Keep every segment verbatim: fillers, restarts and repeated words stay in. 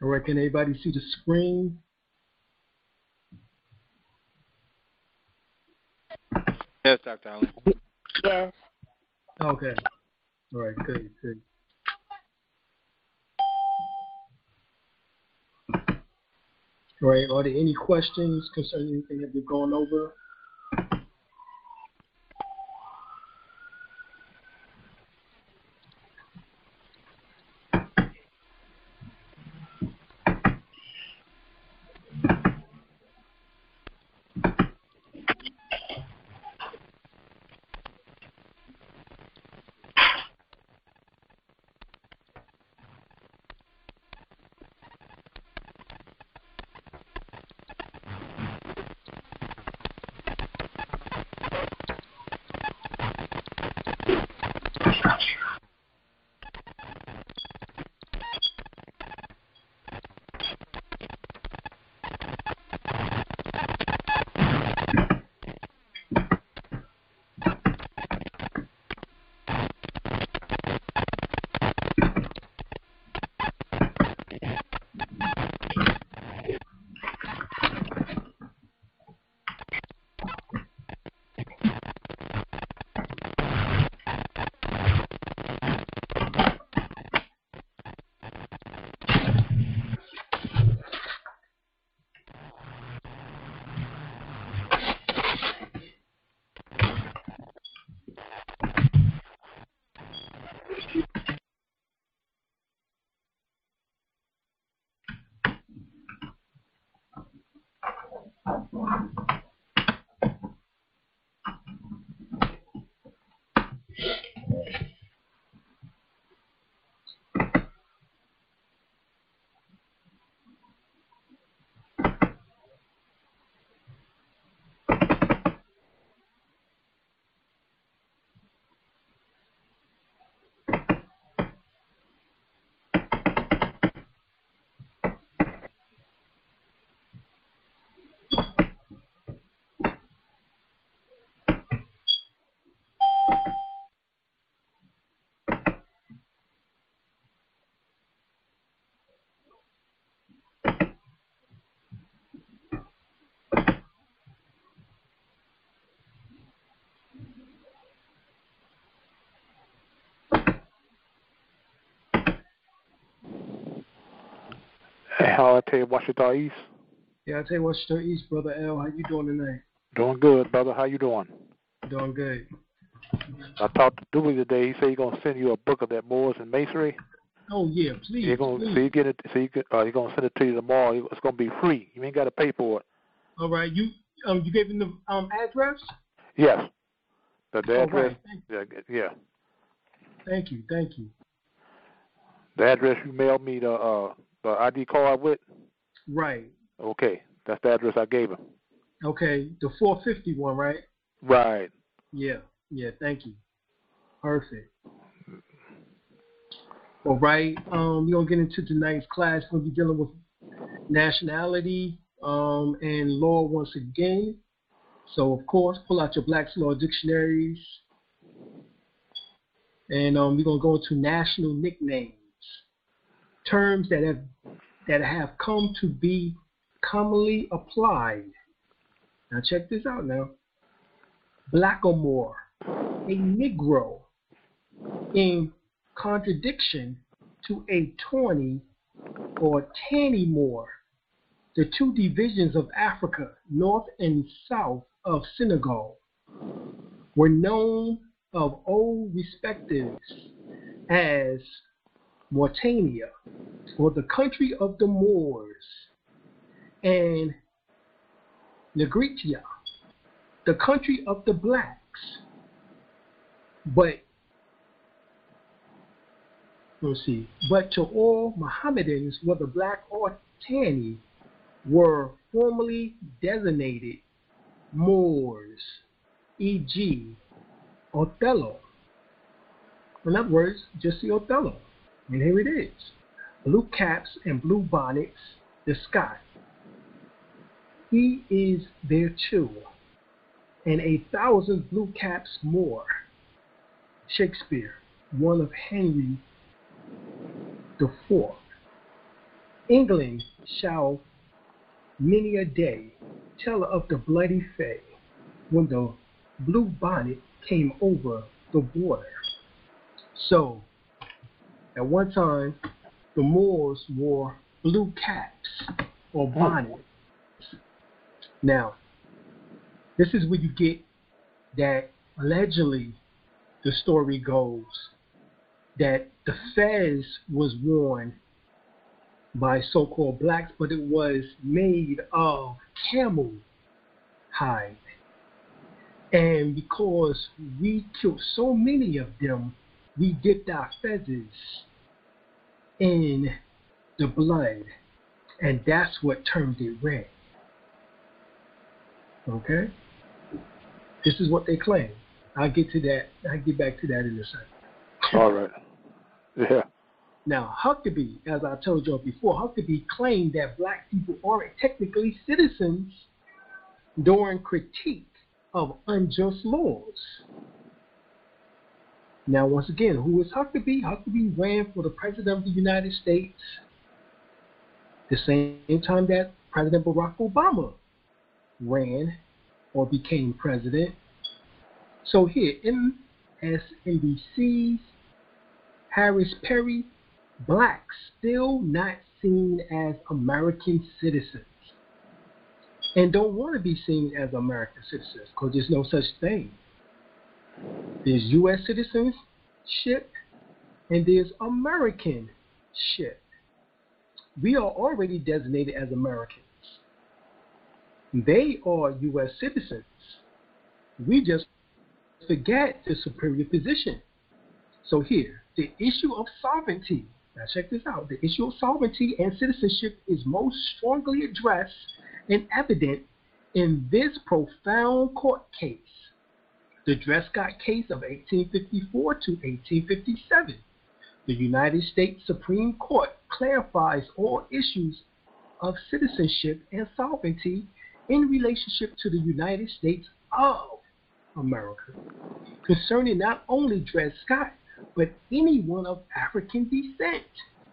All right, can anybody see the screen? Yes, Doctor Allen. Yes. Okay. All right, good, good. All right, are there any questions concerning anything that we've gone over? Hey, how I tell you, Washington East? Yeah, I tell you what, Stir East, Brother L, how you doing tonight? Doing good, brother. How you doing? Doing good. I talked to Dewey today. He said he's gonna send you a book of that Moors and Masonry. Oh yeah, please. You're gonna please. so you get it. So you get, uh, he's gonna send it to you tomorrow. It's gonna be free. You ain't got to pay for it. All right, you um you gave him the um address? Yes. The, the All address. right. Yeah, yeah. Thank you, thank you. The address you mailed me the uh the I D card with. Right. Okay, that's the address I gave him. Okay, the four fifty one, right? Right. Yeah, yeah, thank you. Perfect. All right, um, we're going to get into tonight's class. We're going to be dealing with nationality um, and law once again. So, of course, pull out your Black's Law dictionaries. And um, we're going to go into national nicknames, terms that have, that have come to be commonly applied. Now, check this out now. Blackamoor, a Negro, in contradiction to a tawny or tanny Moor, the two divisions of Africa, north and south of Senegal, were known of old respectives as Mauritania, or the country of the Moors, and Negritia, the country of the blacks. But let's see. But to all Mohammedans, whether black or tanny, were formally designated Moors, for example, Othello. In other words, just the Othello. And here it is. Blue caps and blue bonnets, the Scot. He is there too, and a thousand blue caps more. Shakespeare, one of Henry the Fourth. England shall many a day tell of the bloody fay when the blue bonnet came over the border. So, at one time, the Moors wore blue caps or bonnets. Now, this is where you get that allegedly the story goes that the fez was worn by so-called blacks, but it was made of camel hide. And because we killed so many of them, we dipped our feathers in the blood, and that's what turned it red. Okay? This is what they claim. I'll get to that. I'll get back to that in a second. All right. Yeah. Now, Huckabee, as I told you before, Huckabee claimed that black people aren't technically citizens during critique of unjust laws. Now, once again, who is Huckabee? Huckabee ran for the President of the United States the same time that President Barack Obama ran or became president. So here, M S N B C's Harris Perry, blacks still not seen as American citizens and don't want to be seen as American citizens because there's no such thing. There's U S citizenship and there's Americanship. We are already designated as Americans. They are U S citizens. We just forget the superior position. So here, the issue of sovereignty. Now check this out. The issue of sovereignty and citizenship is most strongly addressed and evident in this profound court case, the Dred Scott case of eighteen fifty-four to eighteen fifty-seven. The United States Supreme Court clarifies all issues of citizenship and sovereignty in relationship to the United States of America, concerning not only Dred Scott, but anyone of African descent,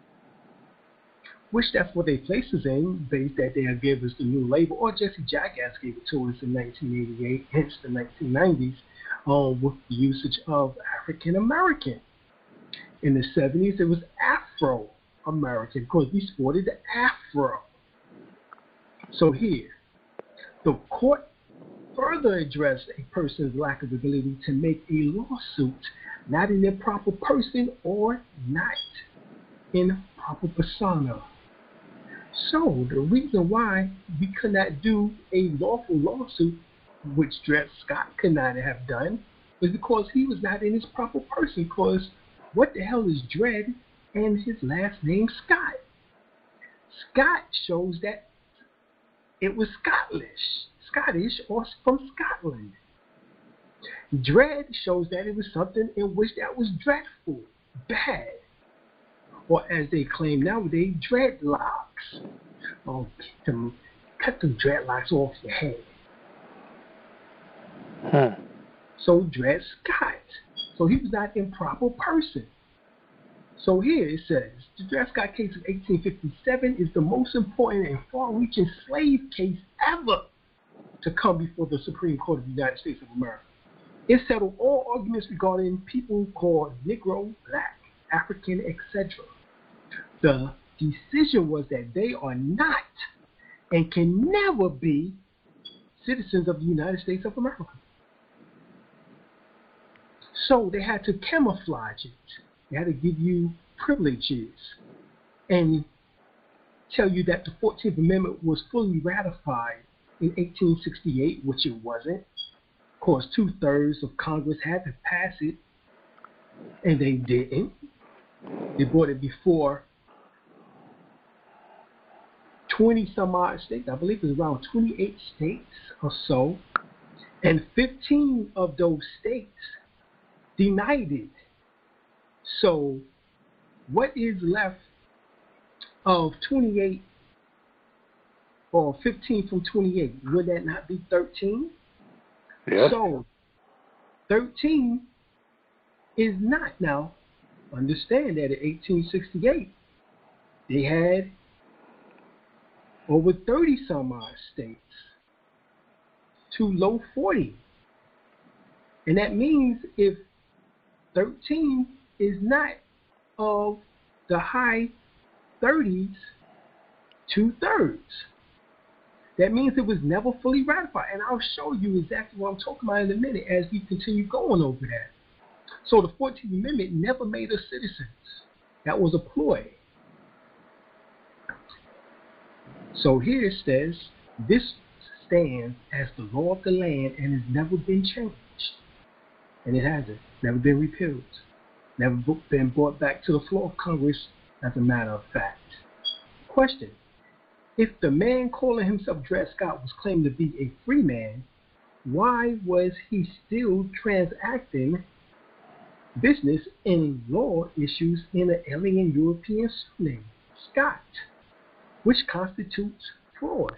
which that's what they place us in, based that they'll give us the new label, or Jesse Jackass gave it to us in nineteen eighty-eight, hence the nineteen nineties, um, with the usage of African American. In the seventies, it was Afro American, because we sported the Afro. So here, the court further addressed a person's lack of ability to make a lawsuit not in their proper person or not in proper persona. So the reason why we could not do a lawful lawsuit, which Dred Scott could not have done, was because he was not in his proper person. Because what the hell is Dred and his last name Scott? Scott shows that it was Scottish, Scottish or from Scotland. Dread shows that it was something in which that was dreadful, bad, or as they claim nowadays, dreadlocks. Oh, cut them, cut them dreadlocks off your head. Hmm. So Dred Scott. So he was not in proper person. So here it says, the Dred Scott case of eighteen fifty-seven is the most important and far-reaching slave case ever to come before the Supreme Court of the United States of America. It settled all arguments regarding people called Negro, Black, African, et cetera. The decision was that they are not and can never be citizens of the United States of America. So they had to camouflage it. They had to give you privileges and tell you that the fourteenth Amendment was fully ratified in eighteen sixty-eight, which it wasn't. Of course, two-thirds of Congress had to pass it, and they didn't. They brought it before twenty-some-odd states. I believe it was around twenty-eight states or so, and fifteen of those states denied it. So what is left of twenty-eight or fifteen from twenty-eight? Would that not be thirteen? Yes. So thirteen is not. Now, understand that in eighteen sixty-eight, they had over thirty some odd states to low forty. And that means if thirteen is not of the high thirties, two-thirds. That means it was never fully ratified. And I'll show you exactly what I'm talking about in a minute as we continue going over that. So the fourteenth Amendment never made us citizens. That was a ploy. So here it says, this stands as the law of the land and has never been changed. And it hasn't. Never been repealed. Never been brought back to the floor of Congress, as a matter of fact. Question. If the man calling himself Dred Scott was claimed to be a free man, why was he still transacting business in law issues in an alien European surname, Scott, which constitutes fraud?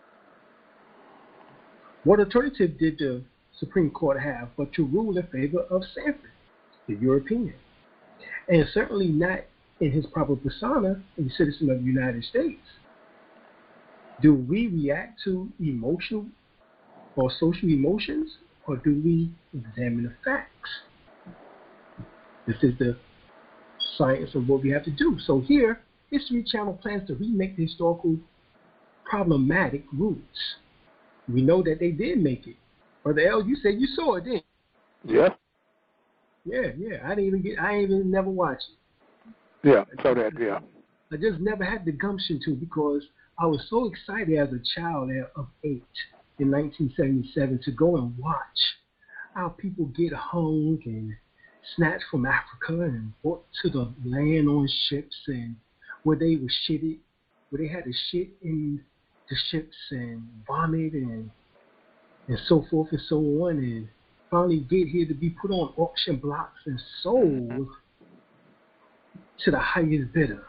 What alternative did the Supreme Court have but to rule in favor of Sanford, the European, and certainly not in his proper persona, a citizen of the United States? Do we react to emotional or social emotions, or do we examine the facts? This is the science of what we have to do. So here, History Channel plans to remake the historical problematic roots. We know that they did make it. Brother L, you said you saw it, didn't you? Yeah. Yeah, yeah. I didn't even get. I ain't even never watched it. Yeah, so that, yeah. I just never had the gumption to, because I was so excited as a child of eight in nineteen seventy-seven to go and watch how people get hung and snatched from Africa and brought to the land on ships, and where they were shitted, where they had to shit in the ships and vomit and and so forth and so on, and finally get here to be put on auction blocks and sold to the highest bidder.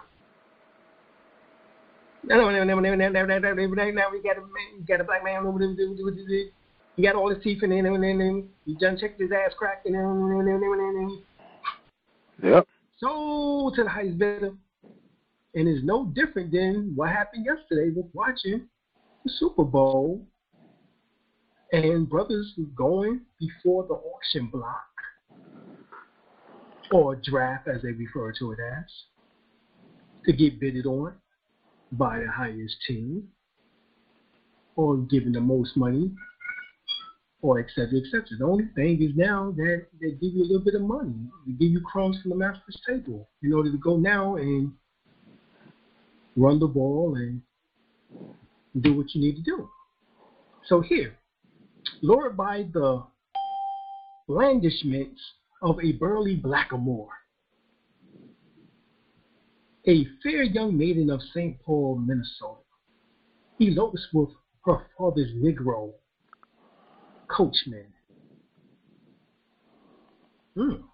Now we got a man, got a black man over there. He got all his teeth in it. He done checked his ass cracked. Yep. So to the highest bidder, and it's no different than what happened yesterday with watching the Super Bowl and brothers going before the auction block, or draft as they refer to it as, to get bidded on by the highest team, or giving the most money, or et cetera, et cetera. The only thing is now that they give you a little bit of money. They give you crumbs from the master's table in order to go now and run the ball and do what you need to do. So here, lured by the blandishments of a burly blackamoor, a fair young maiden of Saint Paul, Minnesota, elopes with her father's Negro coachman. Hmm.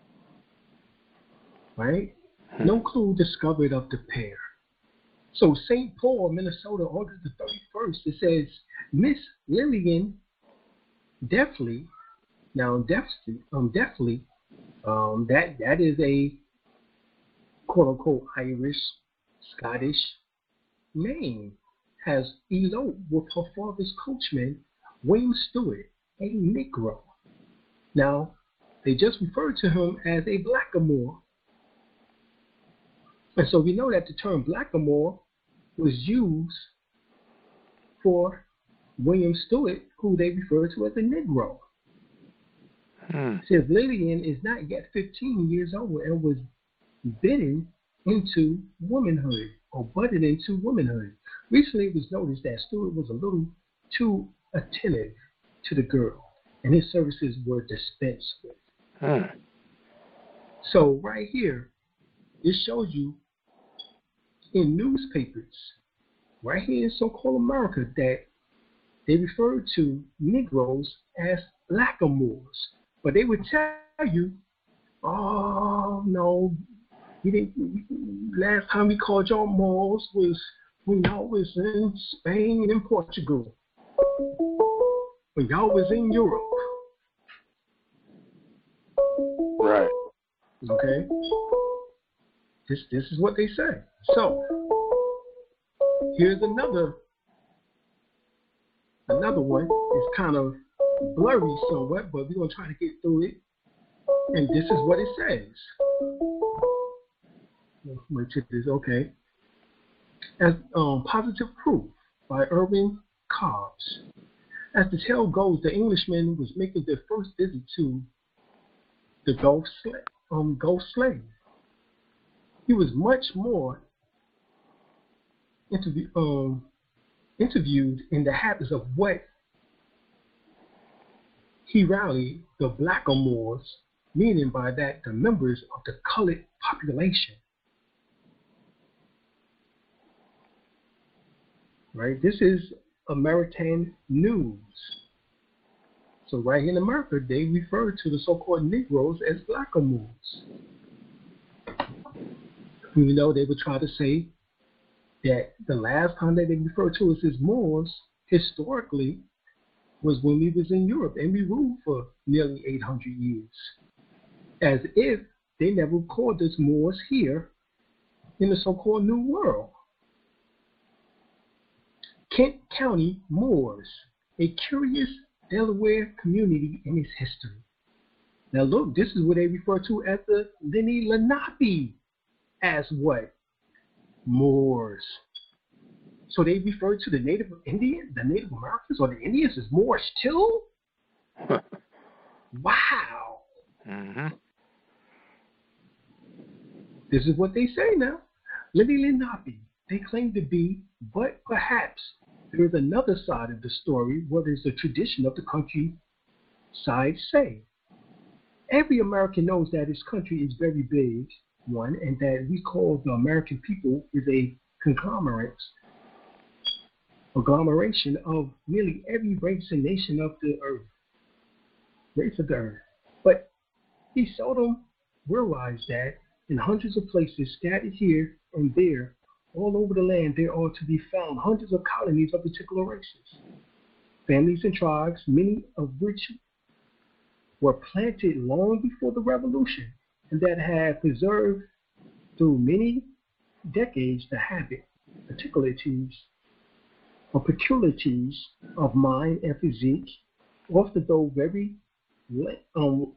Right? No clue discovered of the pair. So Saint Paul, Minnesota, August the thirty-first, it says, Miss Lillian deftly, now deftly, um, deftly, um, that that is a quote-unquote Irish, Scottish name, has eloped with her father's coachman, William Stewart, a Negro. Now, they just referred to him as a blackamoor. And so we know that the term blackamoor was used for William Stewart, who they referred to as a Negro. Hmm. Says Lillian is not yet fifteen years old and was bidden into womanhood, or budded into womanhood. Recently, it was noticed that Stewart was a little too attentive to the girl, and his services were dispensed with. Hmm. So right here, it shows you in newspapers, right here in so-called America, that they refer to Negroes as blackamoors. But they would tell you, oh, no, we didn't, last time we called y'all Moors was when y'all was in Spain and Portugal, when y'all was in Europe. Right. Okay? This, this is what they say. So, here's another Another one is kind of blurry somewhat, but we're going to try to get through it. And this is what it says. Wait till this, okay. As um, positive proof by Irving Cobbs. As the tale goes, the Englishman was making their first visit to the Gulf slave. Um, Gulf slave. He was much more interview, um, interviewed in the habits of what he rallied the blackamoors, meaning by that the members of the colored population. Right? This is American news. So right here in America, they refer to the so-called Negroes as blackamoors. Even though they would try to say that the last time that they referred to us as Moors, historically, was when we was in Europe and we ruled for nearly eight hundred years. As if they never called us Moors here in the so-called New World. Kent County Moors, a curious Delaware community in its history. Now look, this is what they refer to as the Lenni Lenape as what? Moors. So they refer to the Native Indian, the Native Americans or the Indians as Moors too? Wow. Mm-hmm. This is what they say now. Lenni Lenape, they claim to be, but perhaps there is another side of the story, what is the tradition of the countryside say. Every American knows that his country is very big, one, and that we call the American people is a conglomerate, agglomeration of nearly every race and nation of the earth, race of the earth. But he seldom realized that in hundreds of places scattered here and there, all over the land, there are to be found hundreds of colonies of particular races, families and tribes, many of which were planted long before the Revolution, and that have preserved through many decades the habit, particularities, or peculiarities of mind and physique, often though very, um,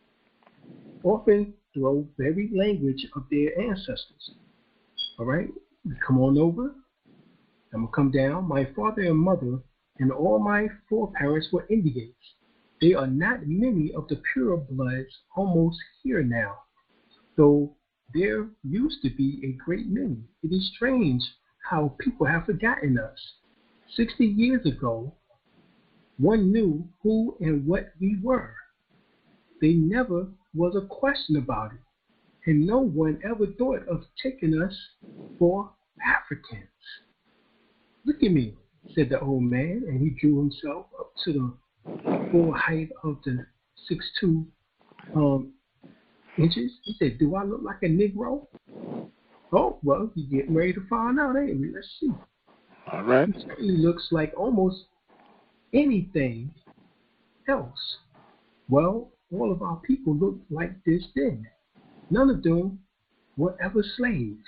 often through very language of their ancestors. All right. Come on over. I'm going to come down. My father and mother and all my foreparents were Indians. There are not many of the pure bloods almost here now, though there used to be a great many. It is strange how people have forgotten us. Sixty years ago, one knew who and what we were. There never was a question about it. And no one ever thought of taking us for Africans. Look at me, said the old man, and he drew himself up to the full height of the six two um, inches. He said, do I look like a Negro? Oh, well, you're getting ready to find out, ain't we? Let's see. All right. It certainly looks like almost anything else. Well, all of our people looked like this then. None of them were ever slaves.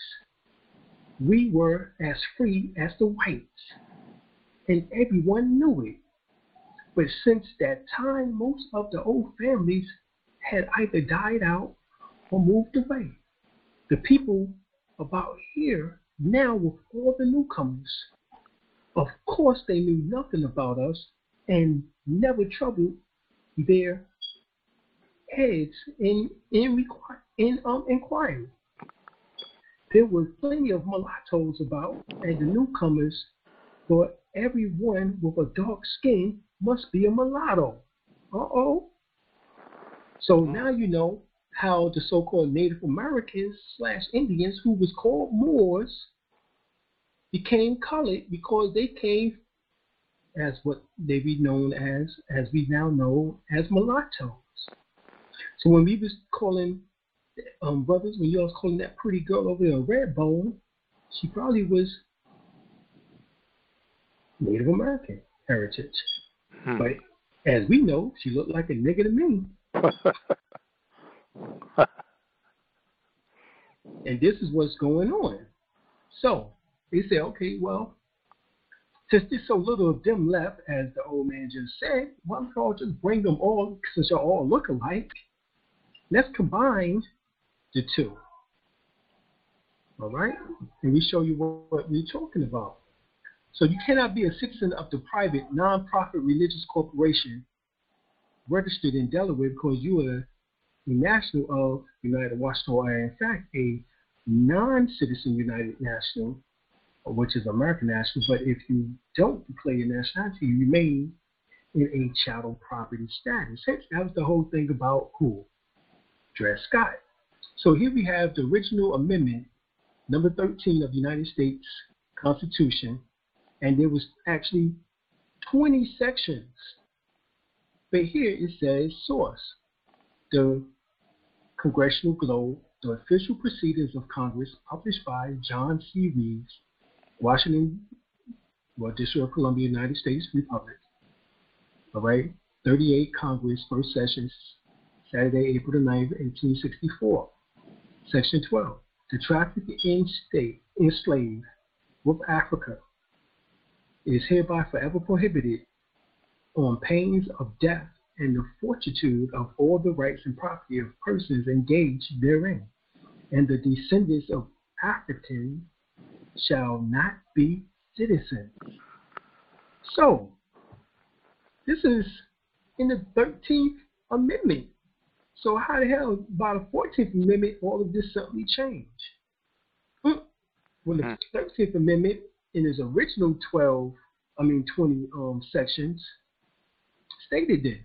We were as free as the whites, and everyone knew it. But since that time, most of the old families had either died out or moved away. The people about here now were all the newcomers. Of course, they knew nothing about us and never troubled their heads in in, in um, inquiry. There were plenty of mulattoes about, and the newcomers thought everyone with a dark skin must be a mulatto. Uh-oh. So now you know how the so-called Native Americans slash Indians, who was called Moors, became colored because they came as what they be known as, as we now know, as mulattoes. So when we was calling um, brothers, when you was calling that pretty girl over there Redbone, she probably was Native American heritage. Hmm. But as we know, she looked like a nigger to me. And this is what's going on. So they say, okay, well, Since there's so little of them left, as the old man just said, why don't y'all just bring them all, since y'all all look alike? Let's combine the two. All right? And we show you what, what we're talking about. So you cannot be a citizen of the private, non-profit religious corporation registered in Delaware because you are a national of United Washington, or in fact a non-citizen United National, which is American national. But if you don't declare your nationality, you remain in a chattel property status. Hence, that was the whole thing about who? Dred Scott. So here we have the original amendment, number thirteen of the United States Constitution, and there was actually twenty sections. But here it says source, the Congressional Globe, the official proceedings of Congress, published by John C. Reeves, Washington, well, District of Columbia, United States Republic. All right, thirty-eight Congress, first session, Saturday, April the ninth, eighteen sixty-four. Section twelve, the traffic in state, enslaved with Africa is hereby forever prohibited on pains of death and the forfeiture of all the rights and property of persons engaged therein, and the descendants of Africans shall not be citizens. So, this is in the thirteenth Amendment. So how the hell, by the fourteenth Amendment, all of this suddenly changed? Hmm. When the thirteenth Amendment, in its original twelve, I mean twenty um, sections, stated this.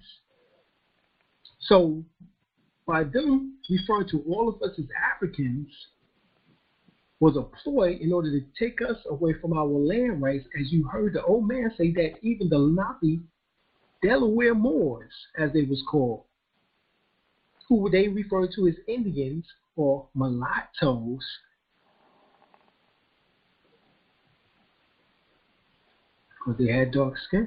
So, by them referring to all of us as Africans was a ploy in order to take us away from our land rights, as you heard the old man say that even the Lenape Delaware Moors, as they was called, who they referred to as Indians or mulattoes, because they had dark skin.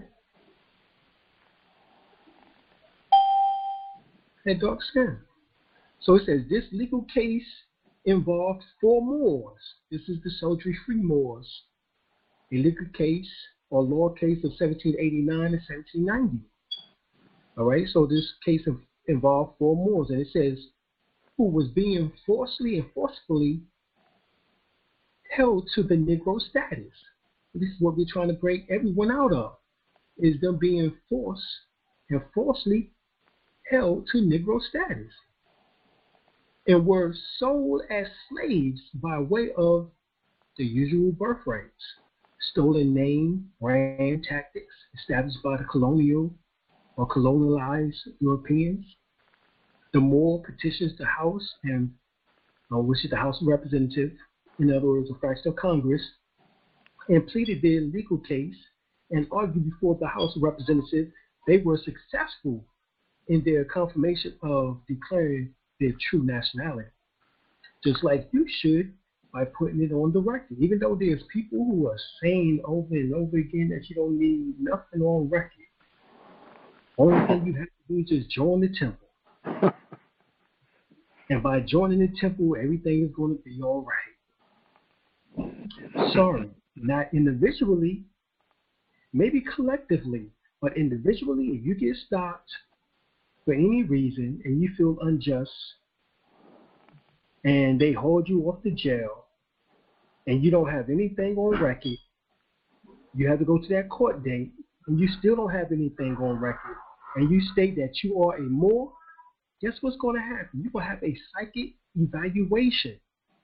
Had dark skin. So it says this legal case involved four Moors. This is the soldier-free Moors. A legal case or law case of seventeen eighty-nine and seventeen ninety. All right, so this case of, involved four Moors, and it says who was being forcibly and forcefully held to the Negro status. This is what we're trying to break everyone out of, is them being forced and forcibly held to Negro status, and were sold as slaves by way of the usual birthrights, stolen name, brand tactics established by the colonial or colonialized Europeans. The Moor petitions the House, and uh, which is the House of Representatives, in other words, a fraction of Congress, and pleaded their legal case and argued before the House of Representatives. They were successful in their confirmation of declaring their true nationality, just like you should by putting it on the record. Even though there's people who are saying over and over again that you don't need nothing on record. Only thing you have to do is just join the temple. And by joining the temple, everything is going to be all right. Sorry, not individually, maybe collectively, but individually, if you get stopped for any reason and you feel unjust and they hold you off to jail and you don't have anything on record, you have to go to that court date and you still don't have anything on record, and you state that you are a Moor, guess what's going to happen? You're going to have a psychic evaluation.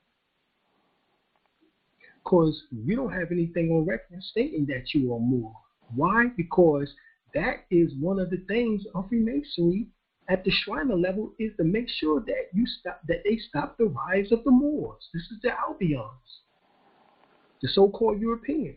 Because you don't have anything on record stating that you are Moor. Why? Because that is one of the things of Freemasonry at the Shriner level, is to make sure that you stop, that they stop the rise of the Moors. This is the Albions, the so-called Europeans.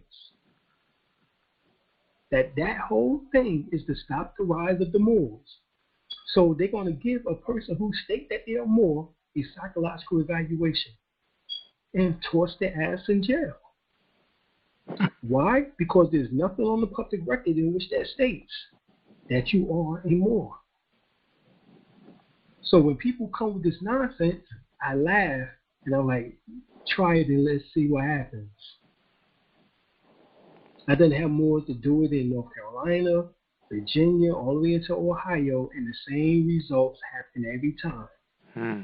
That that whole thing is to stop the rise of the Moors. So they're going to give a person who state that they are Moor a psychological evaluation and toss their ass in jail. Why? Because there's nothing on the public record in which that states that you are a Moor. So when people come with this nonsense, I laugh and I'm like, try it and let's see what happens. I didn't have Moors to do it in North Carolina, Virginia, all the way into Ohio, and the same results happen every time. Hmm.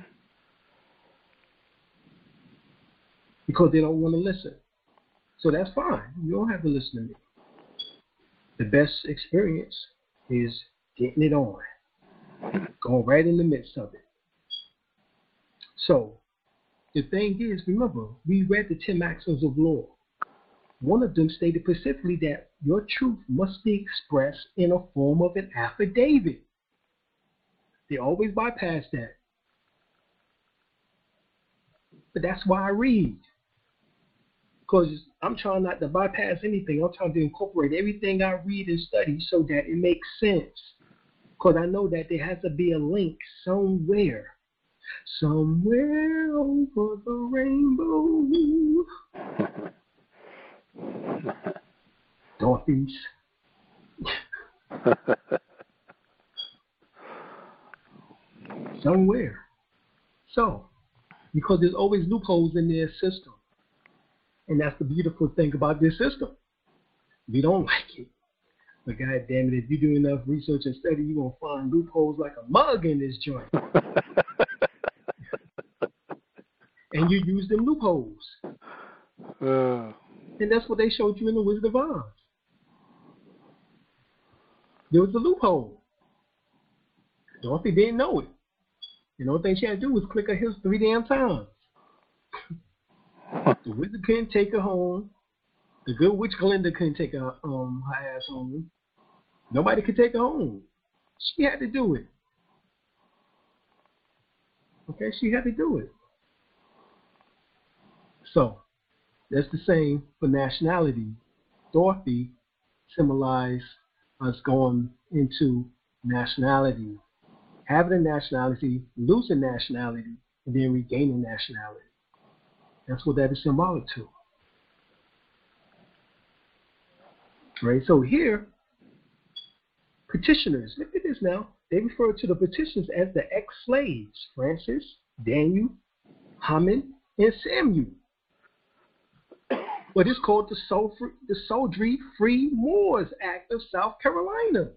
Because they don't want to listen. So that's fine. You don't have to listen to me. The best experience is getting it on, going right in the midst of it. So the thing is, remember, we read the ten maxims of law. One of them stated specifically that your truth must be expressed in a form of an affidavit. They always bypass that. But that's why I read. Because I'm trying not to bypass anything. I'm trying to incorporate everything I read and study so that it makes sense. Because I know that there has to be a link somewhere. Somewhere over the rainbow. Dorothy's. Somewhere. So, because there's always loopholes in their system. And that's the beautiful thing about this system. We don't like it. But God damn it, if you do enough research and study, you're going to find loopholes like a mug in this joint. And you use them loopholes. Uh, and that's what they showed you in the Wizard of Oz. There was a loophole. Dorothy didn't know it. And the only thing she had to do was click her heels three damn times. The wizard couldn't take her home. The good witch Glinda couldn't take her, um, her ass home. Nobody could take her home. She had to do it. Okay, she had to do it. So, that's the same for nationality. Dorothy symbolized us going into nationality, having a nationality, losing nationality, and then regaining nationality. That's what that is symbolic to. Right? So here, petitioners, look at this now. They refer to the petitioners as the ex-slaves, Francis, Daniel, Hammond, and Samuel. But it's called the, Sol- the Soldry Free Moors Act of South Carolina.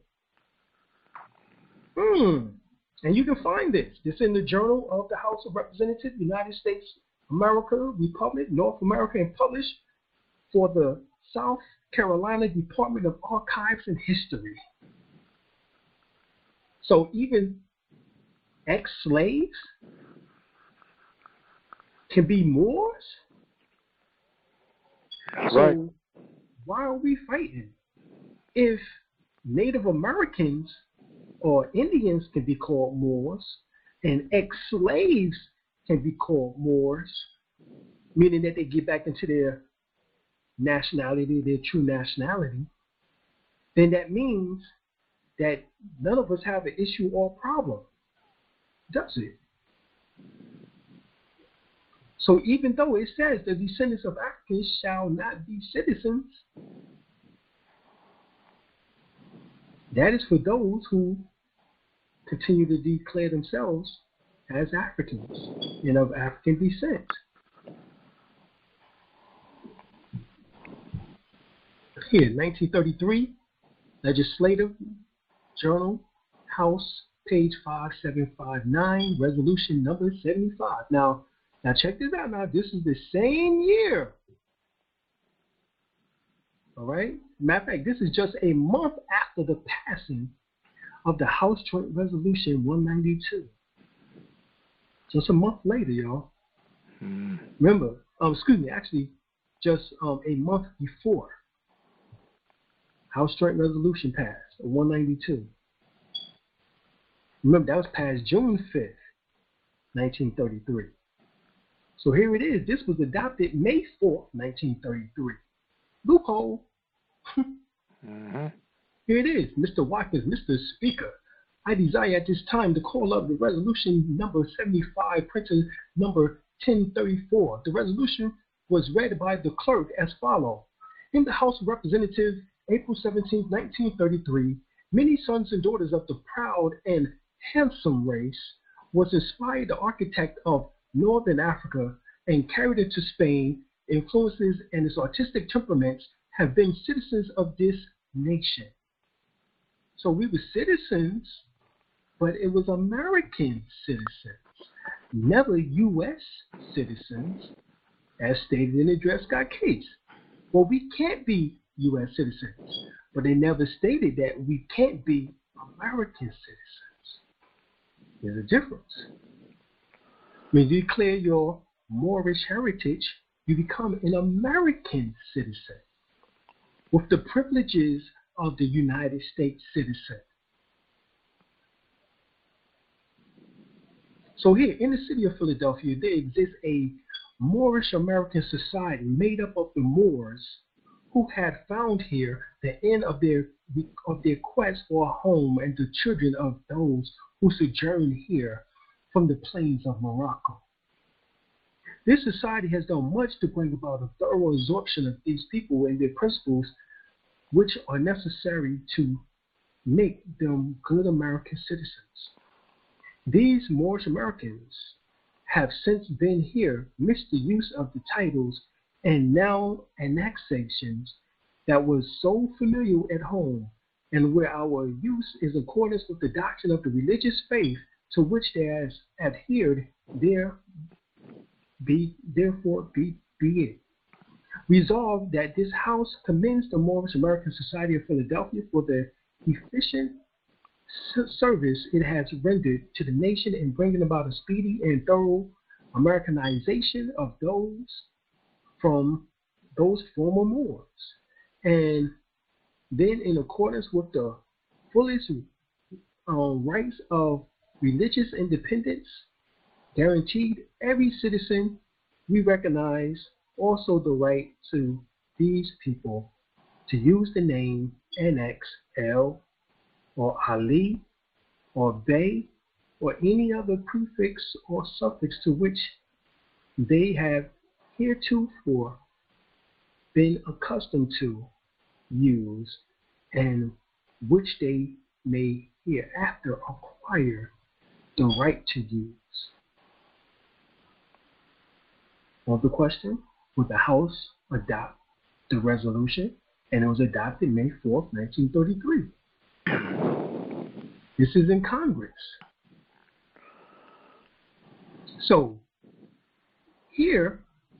Hmm. And you can find this. This in the Journal of the House of Representatives, United States, America, Republic, North America, and published for the South Carolina Department of Archives and History. So even ex-slaves can be Moors? That's so right. Why are we fighting? If Native Americans or Indians can be called Moors and ex-slaves can be called Moors, meaning that they get back into their nationality, their true nationality, then that means that none of us have an issue or problem, does it? So even though it says the descendants of Africans shall not be citizens, that is for those who continue to declare themselves as Africans and of African descent. Here, nineteen thirty-three, Legislative Journal, House, page five seven five nine, resolution number seventy-five. Now, now check this out now. This is the same year. All right? Matter of fact, this is just a month after the passing of the House Joint Resolution one ninety-two. Just a month later, y'all. Mm. Remember, um, excuse me, actually, just um, a month before House Joint Resolution passed, one ninety-two. Remember, that was passed June fifth, nineteen thirty-three. So here it is. This was adopted May fourth, nineteen thirty-three. Loophole. Mm-hmm. Here it is. Mister Watkins, Mister Speaker, I desire at this time to call up the resolution number seventy-five, printed number ten thirty-four. The resolution was read by the clerk as follows. In the House of Representatives, April seventeenth, nineteen thirty-three, many sons and daughters of the proud and handsome race was inspired the architect of Northern Africa and carried it to Spain, influences and its artistic temperaments have been citizens of this nation. So we were citizens, but it was American citizens, never U S citizens, as stated in the Dred Scott case. Well, we can't be U S citizens, but they never stated that we can't be American citizens. There's a difference. When you declare your Moorish heritage, you become an American citizen with the privileges of the United States citizen. So here in the city of Philadelphia, there exists a Moorish American society made up of the Moors who had found here the end of their of their quest for a home and the children of those who sojourned here from the plains of Morocco. This society has done much to bring about a thorough absorption of these people and their principles which are necessary to make them good American citizens. These Moorish Americans have since been here missed the use of the titles and noun annexations that was so familiar at home, and where our use is in accordance with the doctrine of the religious faith to which they has adhered, there be therefore be, be it. Resolved that this House commends the Moorish American Society of Philadelphia for the efficient service it has rendered to the nation in bringing about a speedy and thorough Americanization of those from those former Moors, and then in accordance with the fullest um, rights of religious independence guaranteed every citizen, we recognize also the right to these people to use the name N X L or Ali or Bey or any other prefix or suffix to which they have heretofore been accustomed to use and which they may hereafter acquire the right to use. Of the question, would the House adopt the resolution? And it was adopted May fourth, nineteen thirty-three. This is in Congress. So here,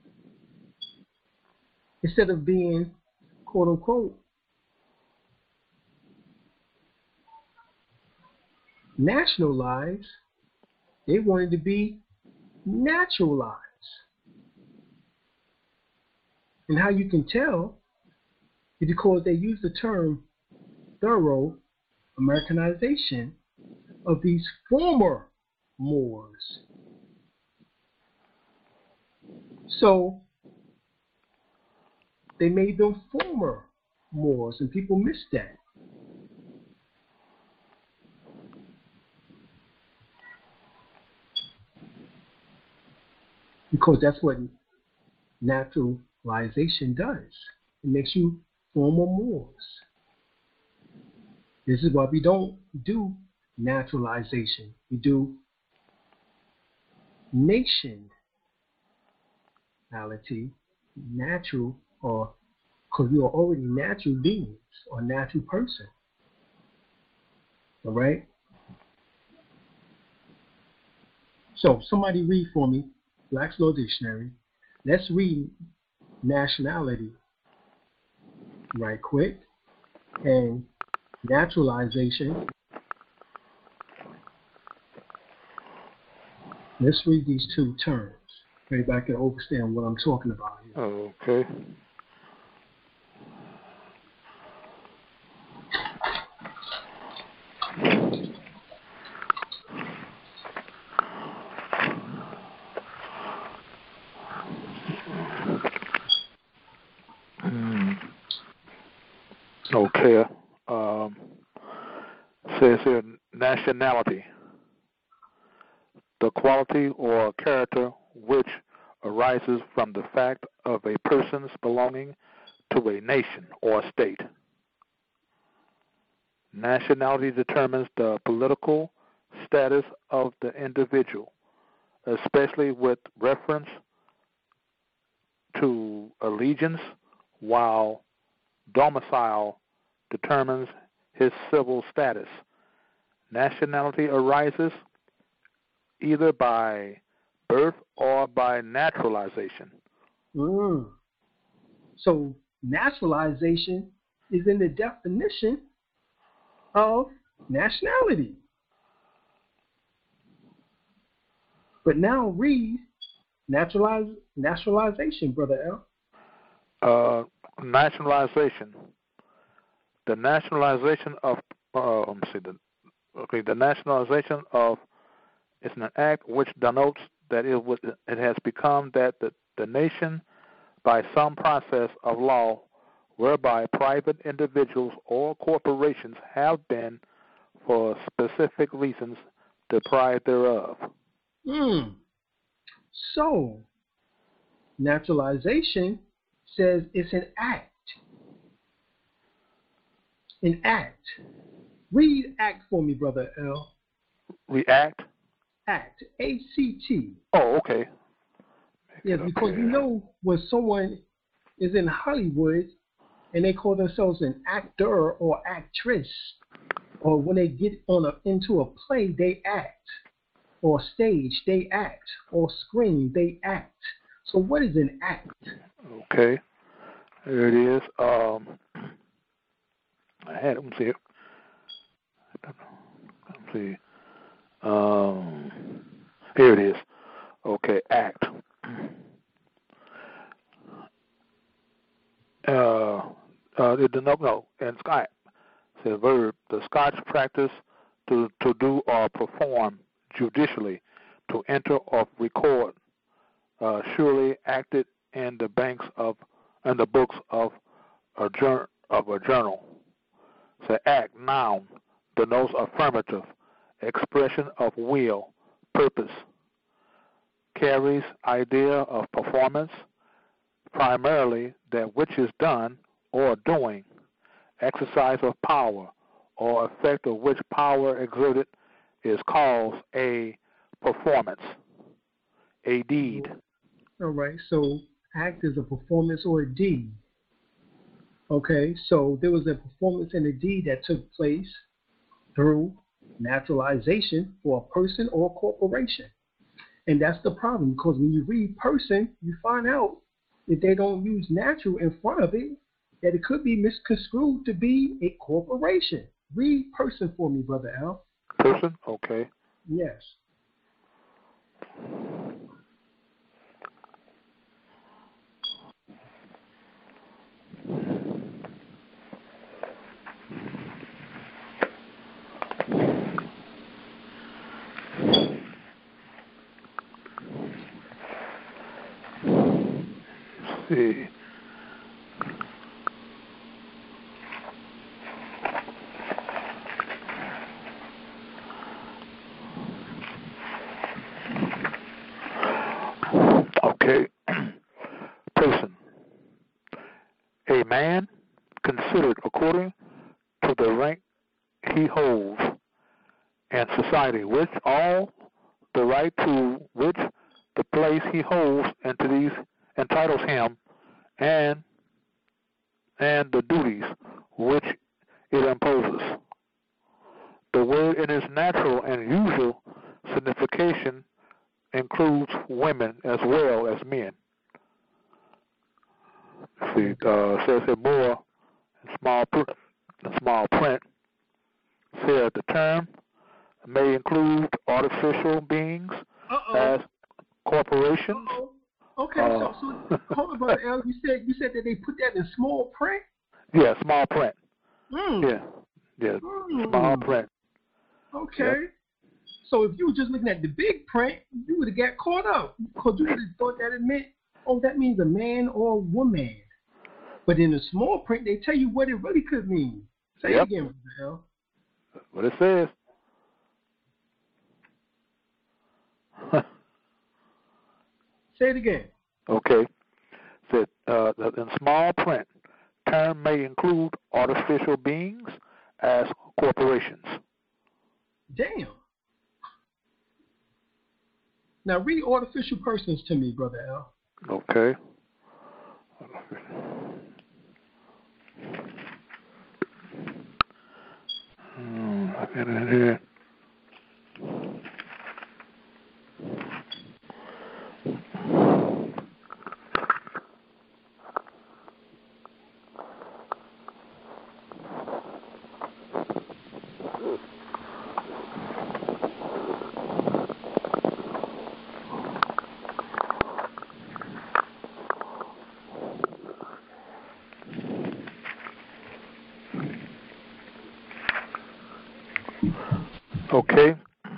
instead of being quote unquote nationalized, they wanted to be naturalized. And how you can tell is because they use the term thorough Americanization of these former Moors. So they made them former Moors, and people miss that. Because that's what naturalization does. It makes you former Moors. This is why we don't do naturalization. We do nationality, natural, or because you are already natural beings or natural person. All right? So somebody read for me Black's Law Dictionary. Let's read nationality right quick. And naturalization. Let's read these two terms. Everybody can understand what I'm talking about here. Okay. Mm. Okay. Um, says here nationality, the quality or character which arises from the fact of a person's belonging to a nation or state. Nationality determines the political status of the individual, especially with reference to allegiance, while domicile determines his civil status. Nationality arises either by birth or by naturalization. Mm. So naturalization is in the definition of nationality. But now read naturalize, naturalization, Brother L. Uh, nationalization. The nationalization of, uh, let me see, the, okay, the nationalization of is an act which denotes that it, was, it has become that the, the nation, by some process of law whereby private individuals or corporations have been, for specific reasons, deprived thereof. Mm. So, naturalization says it's an act. An act. Read act for me, Brother L. React? Act. A C T. Oh, okay. Yes, because you know when someone is in Hollywood and they call themselves an actor or actress, or when they get on a, into a play, they act, or stage, they act, or screen, they act. So what is an act? Okay, there it is. Um, I had it. Let me see it. Let me see. Um, here it is. Okay, act. Uh, uh, the no, no, and Scott says verb. The Scotch practice to to do or perform judicially, to enter or record, uh, surely acted in the banks of in the books of a jour- of a journal. So act, noun, denotes affirmative expression of will, purpose, carries idea of performance, primarily that which is done or doing, exercise of power, or effect of which power exerted is called a performance, a deed. All right, so act is a performance or a deed. Okay, so there was a performance and a deed that took place through naturalization for a person or a corporation. And that's the problem, because when you read person, you find out if they don't use natural in front of it, that it could be misconstrued to be a corporation. Read person for me, Brother Al. Person? Okay. Yes. Let's see. Okay. Person. A man considered according to the rank he holds in society, which all the right to which the place he holds into these entitles him, and and the duties which it imposes. The word in its natural and usual signification includes women as well as men. See, uh, says it more in small, pr- in small print. Says the term may include artificial beings Uh-oh. as corporations. Uh-oh. Okay, uh, so, so hold on, Brother Al. You said you said that they put that in small print? Yeah, small print. Mm. Yeah, yeah, Mm. small print. Okay. Yep. So if you were just looking at the big print, you would have got caught up, because you would have thought that it meant, oh, that means a man or a woman. But in the small print, they tell you what it really could mean. Say Yep. it again, Brother Al. What it says. Say it again. Okay. Said uh, in small print, term may include artificial beings as corporations. Damn. Now read artificial persons to me, Brother Al. Okay. And then here. Okay.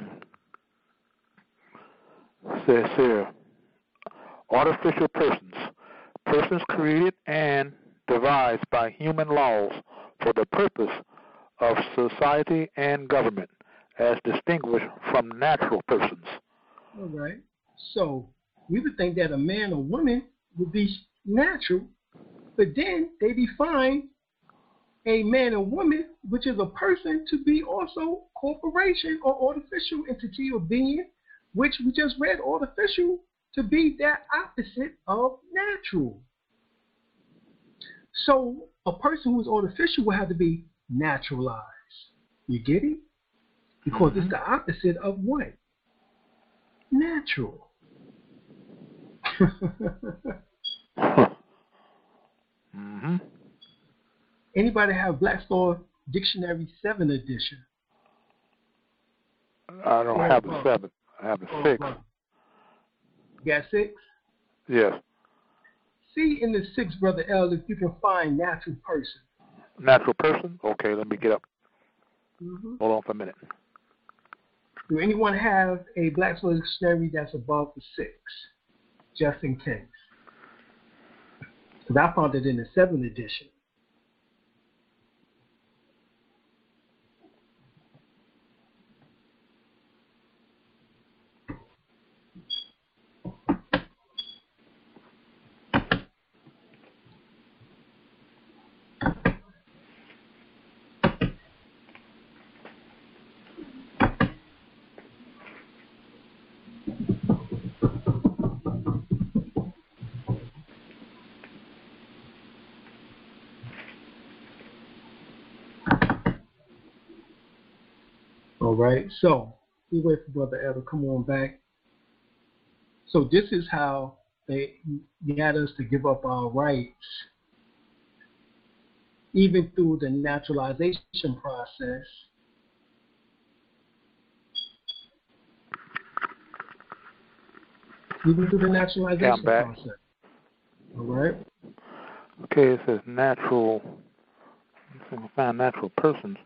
Says here, artificial persons, persons created and devised by human laws for the purpose of society and government, as distinguished from natural persons. All right. So we would think that a man or woman would be natural, but then they define a man or woman, which is a person, to be also corporation or artificial entity or being, which we just read artificial to be that opposite of natural. So a person who is artificial will have to be naturalized. You get it? Because mm-hmm. it's the opposite of what? Natural. mm-hmm. Anybody have Black's Law Dictionary seven edition? I don't yeah, have the bro. seven. I have the oh, six. Bro. You got six? Yes. See in the six, Brother L, if you can find natural person. Natural person? Okay, let me get up. Mm-hmm. Hold on for a minute. Do anyone have a Black's Law Dictionary that's above the six? Just in case. Because I found it in the seventh edition. All right, so we wait for Brother Ed to come on back. So this is how they got us to give up our rights, even through the naturalization process. Even through the naturalization yeah, process. All right. Okay, it says natural. Let's find natural persons.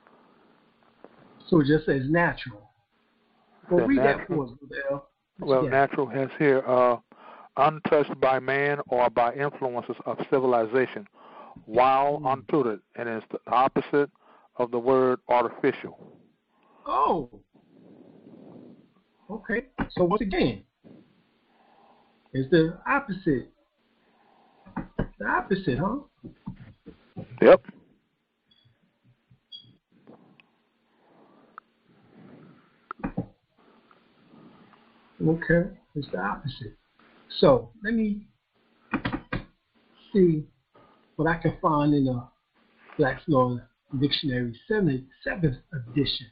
So it just says natural. Well, read natural. that for us, Brother. Well, natural has here uh, untouched by man or by influences of civilization, while mm. untutored, and it's the opposite of the word artificial. Oh. Okay. So once again, it's the opposite. The opposite, huh? Yep. Okay, it's the opposite. So let me see what I can find in the Black's Law Dictionary seventh, seventh edition.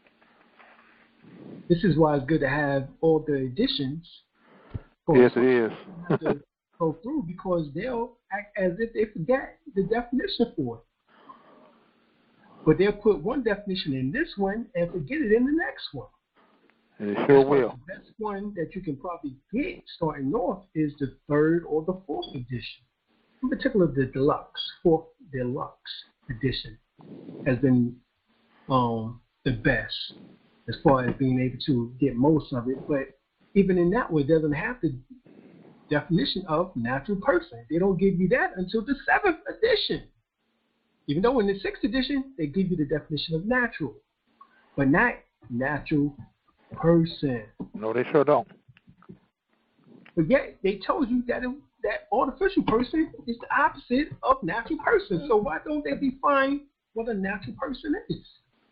This is why it's good to have all the editions. Yes, it is. have to go through because they'll act as if they forget the definition for it. But they'll put one definition in this one and forget it in the next one. And it sure will. The best one that you can probably get starting off is the third or the fourth edition. In particular, the deluxe, fourth deluxe edition has been um, the best as far as being able to get most of it. But even in that one, it doesn't have the definition of natural person. They don't give you that until the seventh edition. Even though in the sixth edition, they give you the definition of natural, but not natural person. No, they sure don't. But yet they told you that it, that artificial person is the opposite of natural person. So why don't they define what a natural person is?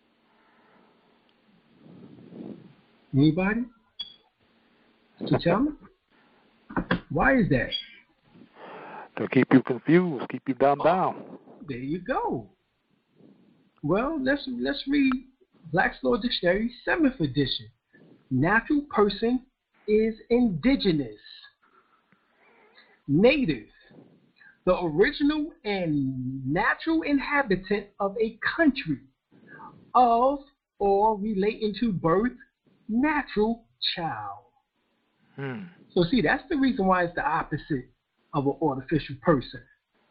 Anybody? To tell me? Why is that? To keep you confused, keep you down, down. There you go. Well, let's let's read Black's Law Dictionary, seventh edition. Natural person is indigenous, native, the original and natural inhabitant of a country, of or relating to birth, natural child. Hmm. So see, that's the reason why it's the opposite of an artificial person.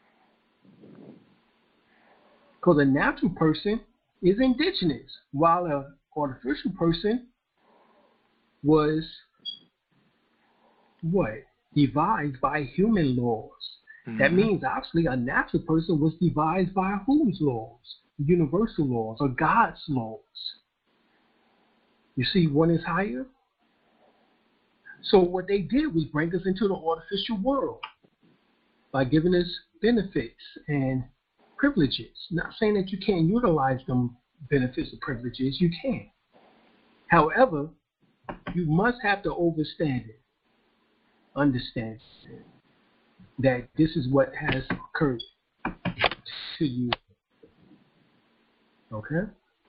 Because a natural person is indigenous, while an artificial person was what? Devised by human laws. Mm-hmm. That means obviously a natural person was devised by whose laws? Universal laws or God's laws. You see, one is higher. So what they did was bring us into the artificial world by giving us benefits and privileges. Not saying that you can't utilize them benefits or privileges, you can. However, you must have to understand it, understand it, that this is what has occurred to you. Okay?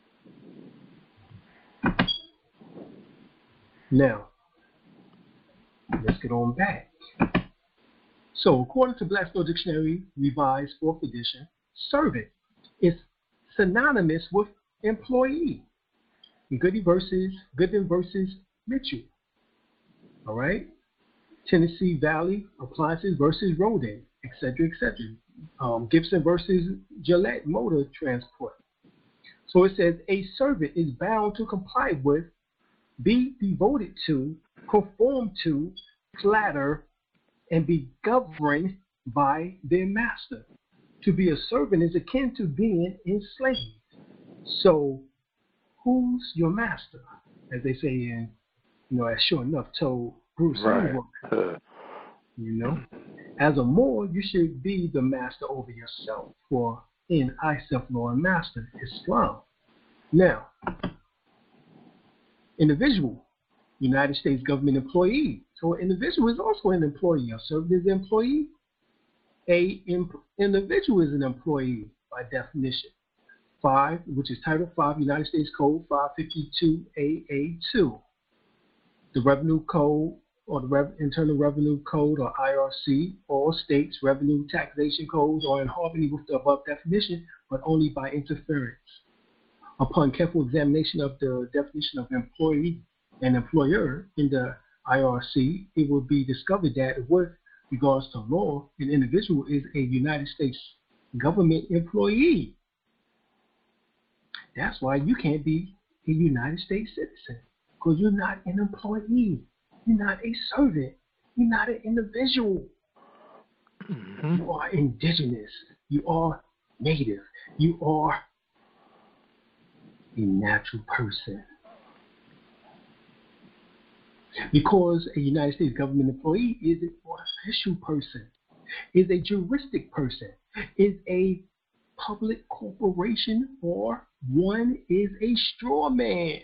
Now, let's get on back. So, according to Black's Law Dictionary, Revised fourth edition, servant is synonymous with employee. Goody versus Goodman versus Mitchell. All right? Tennessee Valley Appliances versus Rodin, et cetera, et cetera. Um, Gibson versus Gillette Motor Transport. So it says a servant is bound to comply with, be devoted to, conform to, flatter, and be governed by their master. To be a servant is akin to being enslaved. So who's your master? As they say in, you know, as sure enough told Bruce right. Lee. You know, as a Moor, you should be the master over yourself. For in I, self-law and master, Islam. Now, individual, United States government employee. So an individual is also an employee. A servant is an employee. A imp- individual is an employee by definition. Five, which is Title Five, United States Code five fifty-two A A two. The Revenue Code or the Rev- Internal Revenue Code or I R C, all states' revenue taxation codes are in harmony with the above definition, but only by interference. Upon careful examination of the definition of employee and employer in the I R C, it will be discovered that with regards to law, an individual is a United States government employee. That's why you can't be a United States citizen, because you're not an employee. You're not a servant. You're not an individual. Mm-hmm. You are indigenous. You are native. You are a natural person. Because a United States government employee is an artificial person, is a juristic person, is a public corporation, or one is a straw man,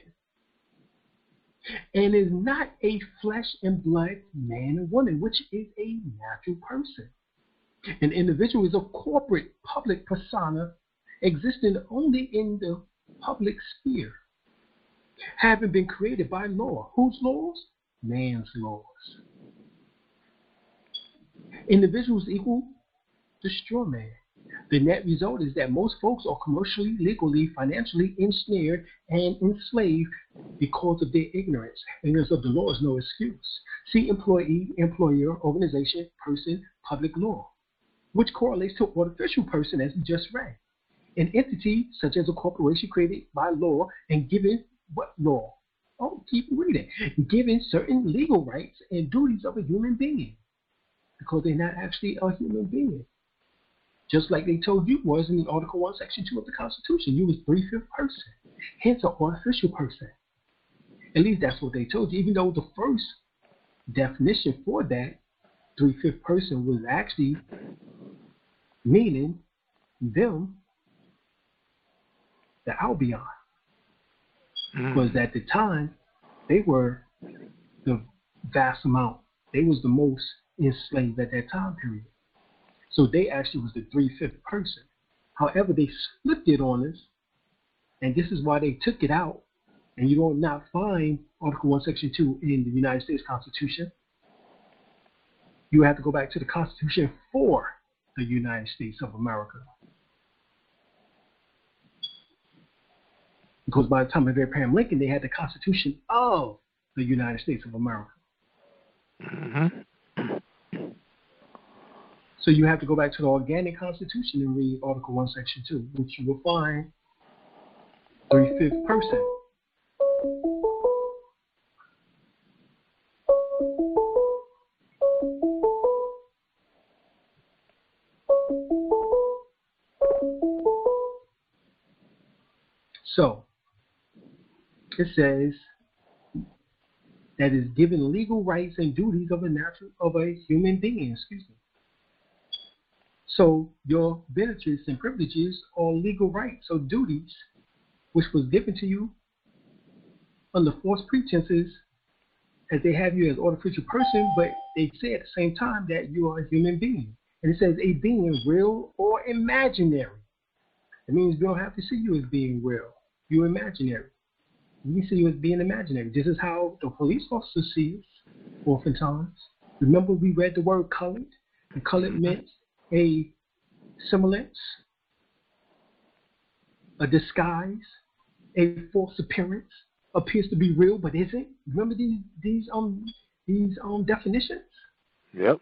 and is not a flesh and blood man or woman, which is a natural person. An individual is a corporate public persona existing only in the public sphere, having been created by law. Whose laws? Man's laws. Individuals equal the straw man. The net result is that most folks are commercially, legally, financially ensnared and enslaved because of their ignorance. Ignorance of the law is no excuse. See employee, employer, organization, person, public law, which correlates to artificial person as we just read. An entity such as a corporation created by law and given what law? Oh, keep reading. Given certain legal rights and duties of a human being, because they're not actually a human being. Just like they told you was in Article one, Section two of the Constitution. You was three-fifth person, hence an artificial person. At least that's what they told you, even though the first definition for that three-fifth person was actually meaning them, the Albion. Because mm. at the time, they were the vast amount. They was the most enslaved at that time period. So they actually was the three-fifth person. However, they flipped it on us And this is why they took it out, and you will not find Article one, Section two in the United States Constitution. You have to go back to the Constitution for the United States of America. Because by the time of Abraham Lincoln, they had the Constitution of the United States of America. Mm-hmm. So you have to go back to the organic Constitution and read Article one, Section two, which you will find three-fifths person. So, it says that is given legal rights and duties of a natural of a human being, excuse me. So your benefits and privileges are legal rights or duties which was given to you under false pretenses as they have you as artificial person, but they say at the same time that you are a human being. And it says a being real or imaginary. It means we don't have to see you as being real. You're imaginary. We see you as being imaginary. This is how the police officers see us oftentimes. Remember we read the word colored? And colored meant a semblance, a disguise, a false appearance, appears to be real but isn't. Remember these these um these um definitions? Yep.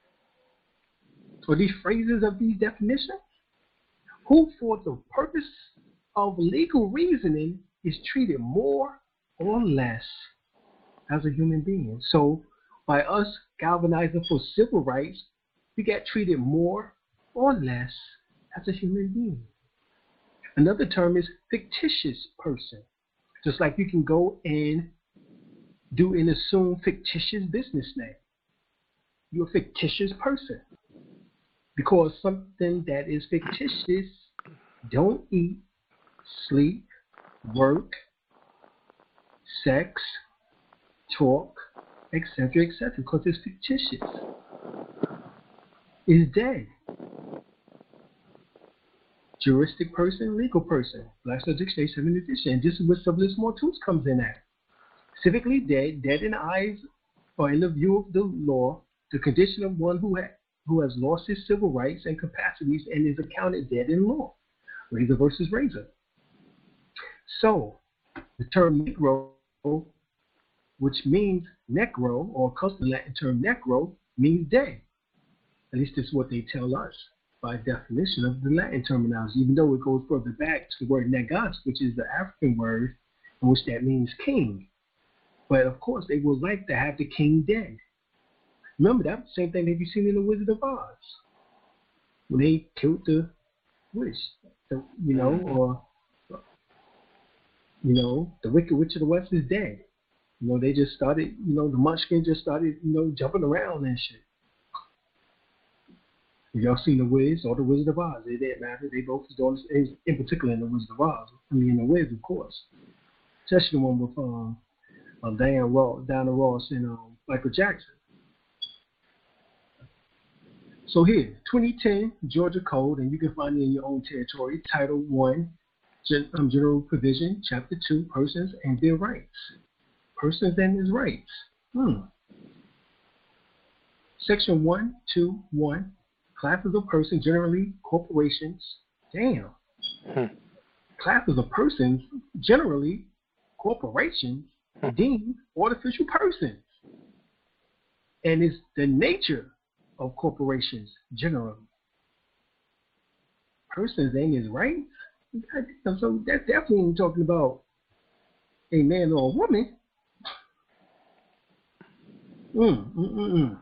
Or these phrases of these definitions? Who for the purpose of legal reasoning is treated more or less as a human being. So by us galvanizing for civil rights, we get treated more or less as a human being. Another term is fictitious person. Just like you can go and do and assume fictitious business name. You're a fictitious person. Because something that is fictitious don't eat, sleep, work, sex, talk, et cetera, et cetera, because it's fictitious. It's dead. Juristic person, legal person. Black's Law Dictionary, seventh edition. And this is where Civilis Mortuus comes in at. Civically dead, dead in the eyes or in the view of the law, the condition of one who, ha who has lost his civil rights and capacities and is accounted dead in law. Razor versus razor. So, the term Negro, which means Necro, or custom Latin term Necro, means dead. At least that's what they tell us by definition of the Latin terminology, even though it goes further back to the word Negas, which is the African word, in which that means king. But of course, they would like to have the king dead. Remember, that's the same thing that you've seen in The Wizard of Oz. When they killed the witch, the, you know, or, you know, the Wicked Witch of the West is dead. You know, they just started, you know, the Munchkins just started, you know, jumping around and shit. If y'all seen The Wiz or The Wizard of Oz, they didn't matter. They both was doing, in particular in The Wizard of Oz. I mean, in The Wiz, of course. Especially the one with um, um, Diana Ross, Diana Ross and um, Michael Jackson. So here, twenty ten Georgia Code, and you can find it in your own territory. Title one, Gen um, General Provision, Chapter two, Persons and Their Rights. Persons and His Rights. Hmm. Section one, two, one. Classes of persons, generally corporations. Damn. Hmm. Classes of persons, generally corporations, hmm. deemed artificial persons. And it's the nature of corporations, generally. Persons and his rights? So that's definitely talking about a man or a woman. Mm, mm, mm, mm.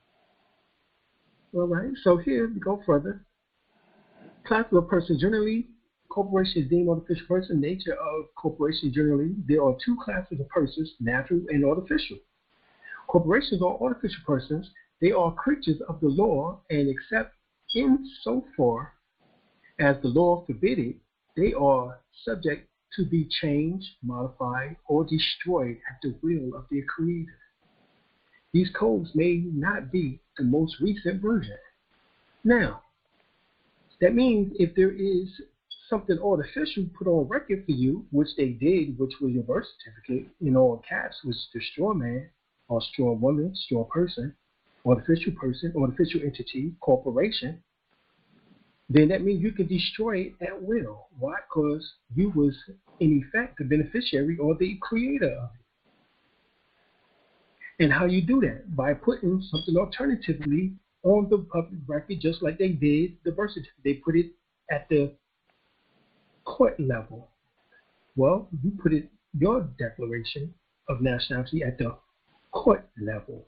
All right, so here we go further. Classes of persons generally, corporations deemed artificial person. Nature of corporations generally. There are two classes of persons, natural and artificial. Corporations are artificial persons. They are creatures of the law, and except insofar as the law forbid it, they are subject to be changed, modified, or destroyed at the will of their creator. These codes may not be the most recent version. Now, that means if there is something artificial put on record for you, which they did, which was your birth certificate, in all caps, was the straw man, or straw woman, straw person, artificial person, artificial entity, corporation, then that means you can destroy it at will. Why? Because you was, in effect, the beneficiary or the creator of it. And how you do that? By putting something alternatively on the public record, just like they did the birth certificate. They put it at the court level. Well, you put it, your declaration of nationality, at the court level.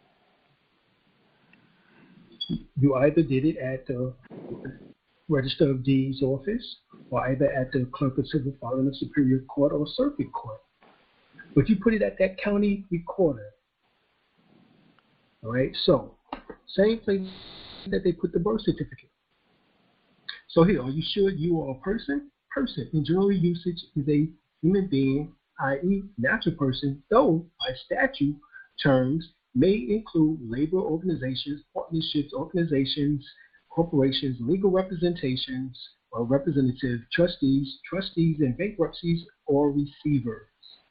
You either did it at the Register of Deeds office, or either at the Clerk of Civil Filing of Superior Court or Circuit Court. But you put it at that county recorder. All right, so same place that they put the birth certificate. So here, are you sure you are a person? Person in general usage is a human being, that is natural person, though by statute terms may include labor organizations, partnerships, organizations, corporations, legal representations, or representative trustees, trustees in bankruptcies, or receivers.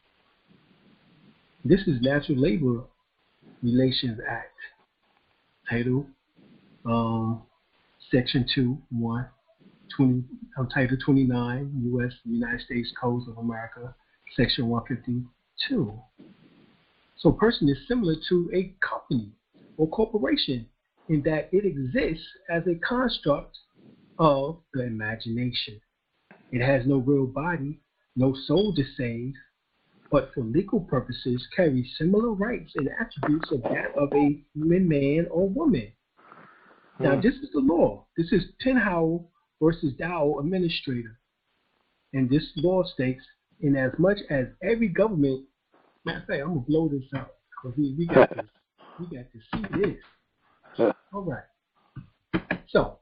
This is Natural Labor Relations Act, Title, um, Section two, one, twenty, um, Title twenty-nine, U S United States Codes of America, Section one fifty-two. So person is similar to a company or corporation in that it exists as a construct of the imagination. It has no real body, no soul to save, but for legal purposes carries similar rights and attributes of that of a human man or woman. Hmm. Now, this is the law. This is Penn Howell versus Dow Administrator. And this law states, in as much as every government, matter of fact, I'm going to blow this out because we, we, got to, we got to see this. All right. So,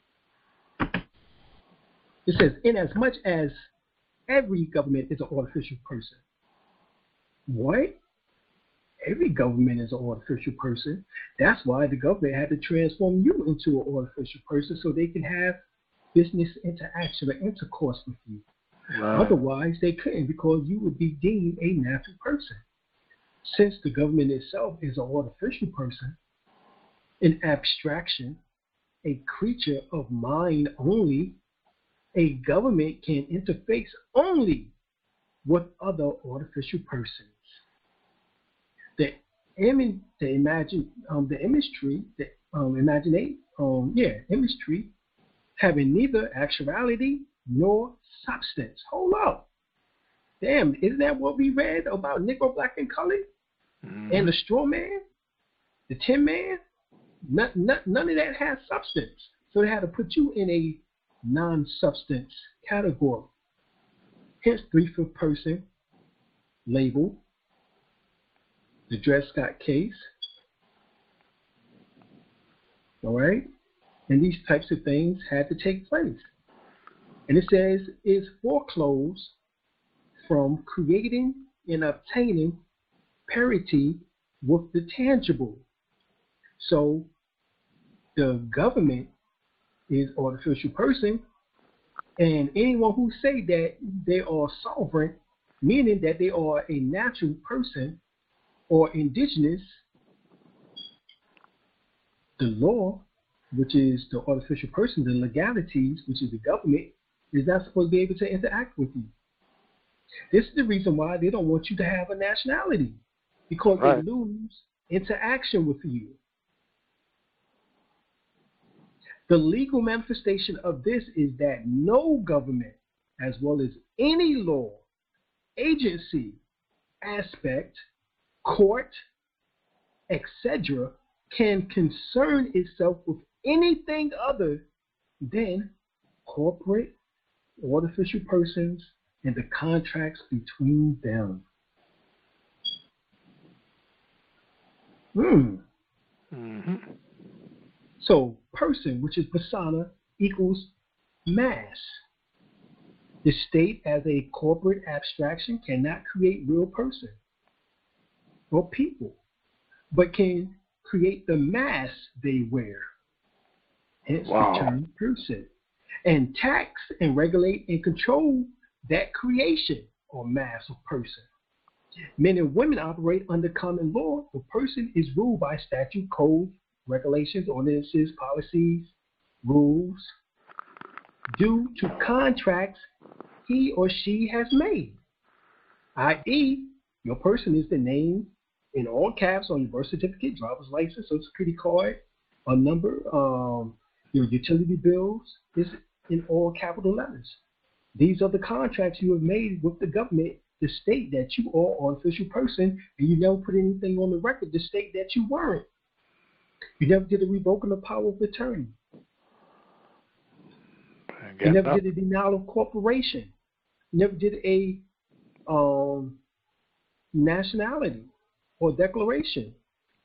it says, in as much as every government is an artificial person. What? Every government is an artificial person. That's why the government had to transform you into an artificial person so they can have business interaction or intercourse with you. Right. Otherwise, they couldn't, because you would be deemed a natural person. Since the government itself is an artificial person, an abstraction, a creature of mind only, a government can interface only with other artificial persons. The image, the imagine, um, the image tree, the um, imaginate, um, yeah, image tree, having neither actuality nor substance. Hold up, damn! Isn't that what we read about Negro, Black, and Colored, mm-hmm. and the straw man, the tin man? None, none, none of that has substance. So they had to put you in a non-substance category. Hence, three-fifth person label, the Dred Scott case. All right? And these types of things had to take place. And it says, is foreclosed from creating and obtaining parity with the tangible. So the government is artificial person, and anyone who say that they are sovereign, meaning that they are a natural person or indigenous, the law, which is the artificial person, the legalities, which is the government, is not supposed to be able to interact with you. This is the reason why they don't want you to have a nationality, because right. they lose interaction with you. The legal manifestation of this is that no government, as well as any law, agency, aspect, court, et cetera, can concern itself with anything other than corporate, artificial persons, and the contracts between them. Hmm. Mm-hmm. So, person, which is persona, equals mass. The state, as a corporate abstraction, cannot create real person or people, but can create the mask they wear. Hence wow. the term person. and tax and regulate and control that creation or mass or person. Men and women operate under common law. The person is ruled by statute, code, regulations, ordinances, policies, rules, due to contracts he or she has made, that is, your person is the name in all caps on your birth certificate, driver's license, social security card, a number, um, your utility bills is in all capital letters. These are the contracts you have made with the government to state that you are an official person, and you never put anything on the record to state that you weren't. You never did a revoking of power of attorney. You never up. did a denial of corporation. You never did a um, nationality or declaration.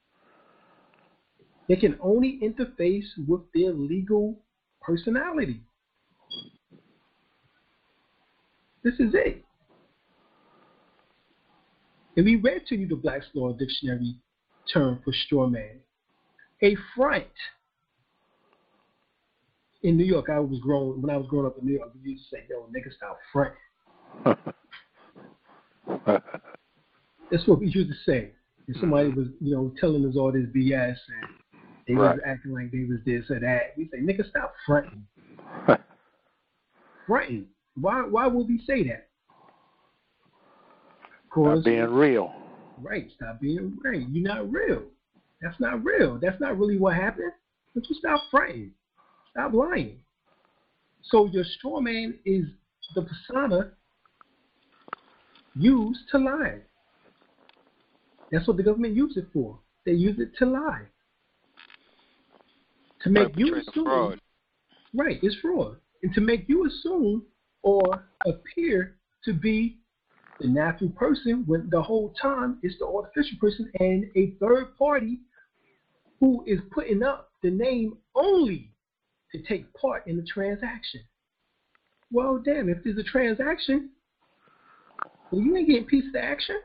They can only interface with their legal personality. This is it. And we read to you the Black's Law Dictionary term for straw man. A front. In New York, I was growing when I was growing up in New York, we used to say, "Yo, nigga, stop fronting." That's what we used to say. If somebody was, you know, telling us all this B S and they right. was acting like they was this or that, we say, "Nigga, stop fronting." Fronting. Why? Why would we say that? Not being real. Right. Stop being real. You're not real. That's not real. That's not really what happened. But you stop fronting. Stop lying. So your straw man is the persona used to lie. That's what the government uses it for. They use it to lie. To make you assume. Fraud. Right, it's fraud. And to make you assume or appear to be the natural person when the whole time it's the artificial person and a third party who is putting up the name only to take part in the transaction. Well, damn, if there's a transaction, well, you ain't getting a piece of the action.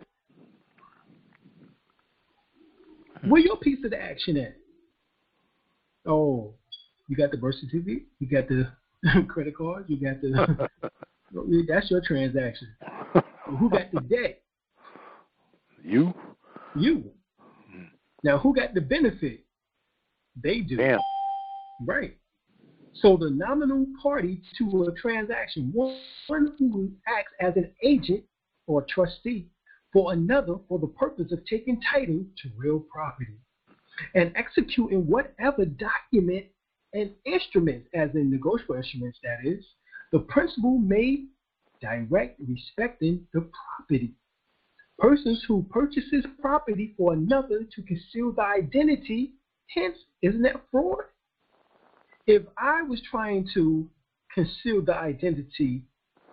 Where your piece of the action at? Oh, you got the birth certificate, you got the credit card, you got the, that's your transaction. Who got the debt? You. You. Now, who got the benefit? They do. Damn. Right. So the nominal party to a transaction, one who acts as an agent or trustee for another for the purpose of taking title to real property and executing whatever document and instruments, as in negotiable instruments, that is, the principal may direct respecting the property. Persons who purchases property for another to conceal the identity, hence, isn't that fraud? If I was trying to conceal the identity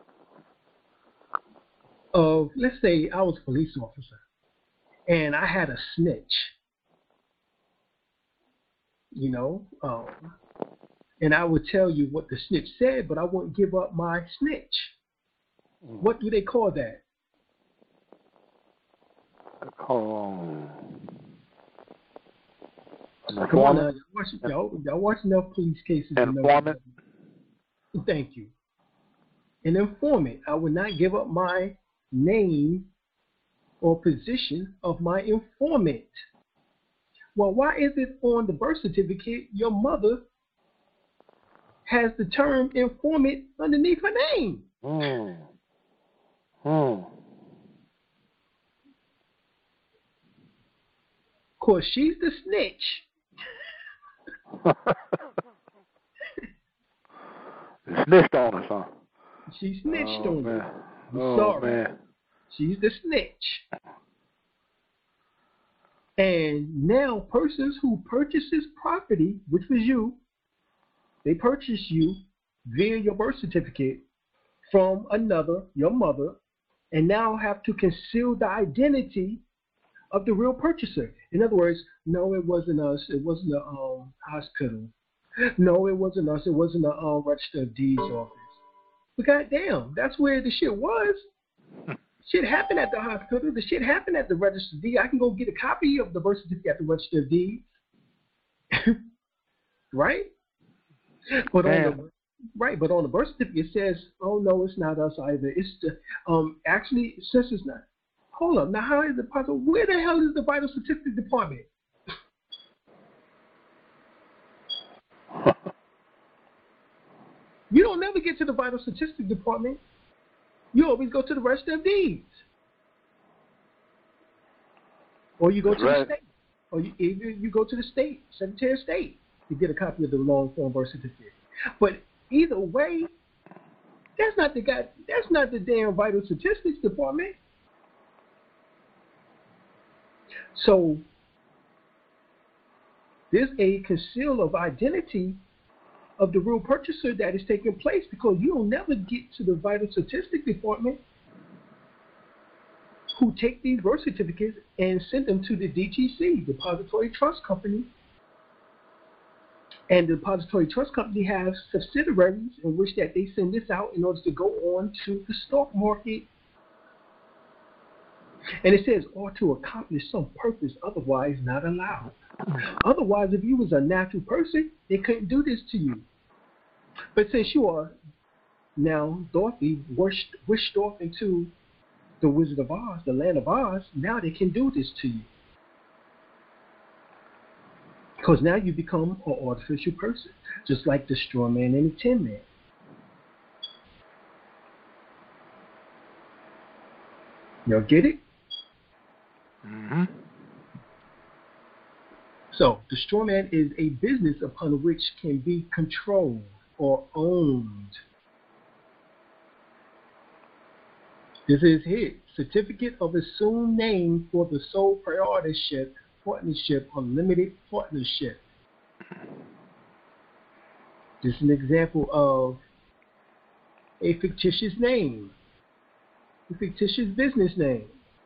of, let's say I was a police officer and I had a snitch, you know, um, and I would tell you what the snitch said, but I wouldn't give up my snitch. What do they call that? Oh. Come on, now, y'all, watch, y'all, y'all watch enough police cases. Informant. Thank you. An informant. I would not give up my name or position of my informant. Well, why is it on the birth certificate your mother has the term informant underneath her name? Hmm. Hmm. Of course, she's the snitch. Snitched on us, huh? She snitched oh, on man. her. I'm oh, sorry. Man. She's the snitch. And now persons who purchases property, which was you, they purchase you via your birth certificate from another, your mother, and now have to conceal the identity of the real purchaser. In other words, no, it wasn't us. It wasn't the um, hospital. No, it wasn't us. It wasn't the um, Register of Deeds office. But goddamn, that's where the shit was. Shit happened at the hospital. The shit happened at the Register of Deeds. I can go get a copy of the birth certificate at the Register of Deeds. Right? But on the, Right, but on the birth certificate it says, "Oh no, it's not us either. It's the um actually since it's not." Hold up, now how is it possible? Where the hell is the vital statistics department? You don't never get to the vital statistics department. You always go to the register of deeds, or you go That's to right. the state, or you either you go to the state Secretary of State to get a copy of the long form birth certificate. But either way, that's not the guy. That's not the damn vital statistics department. So there's a conceal of identity of the real purchaser that is taking place because you'll never get to the vital statistics department who take these birth certificates and send them to the D T C, Depository Trust Company. And the Depository Trust Company has subsidiaries in which that they send this out in order to go on to the stock market. And it says, or to accomplish some purpose otherwise not allowed. Otherwise, if you was a natural person, they couldn't do this to you. But since you are now Dorothy wished, wished off into the Wizard of Oz, the land of Oz, now they can do this to you. Because now you become an artificial person, just like the straw man and the tin man. Y'all get it? Mm-hmm. So, the straw man is a business upon which can be controlled or owned. This is his certificate of assumed name for the sole proprietorship, partnership, or limited partnership. This is an example of a fictitious name, a fictitious business name.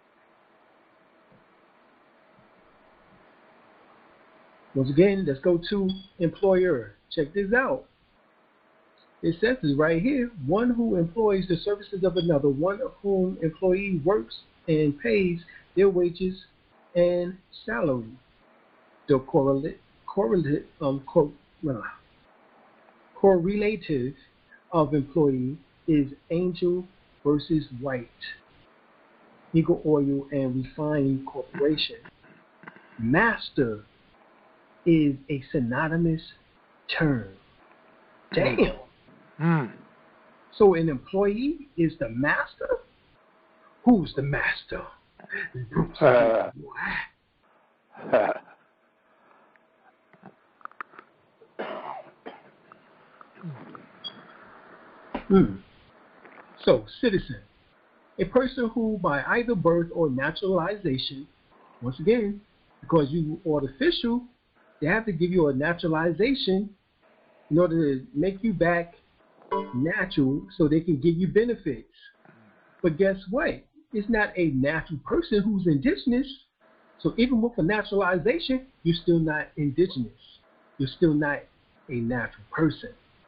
Once again, let's go to employer. Check this out. It says this right here, one who employs the services of another, one of whom employee works and pays their wages and salary. The correlate, correlate, um, cor, uh, correlative of employee is Angel versus White, Eagle Oil and Refining Corporation. Master is a synonymous term. Damn. Mm. So an employee is the master? Who's the master? Uh, hmm. So, citizen, a person who by either birth or naturalization, once again, because you artificial, they have to give you a naturalization in order to make you back natural so they can give you benefits. But guess what? It's not a natural person who's indigenous. So even with a naturalization, you're still not indigenous. You're still not a natural person.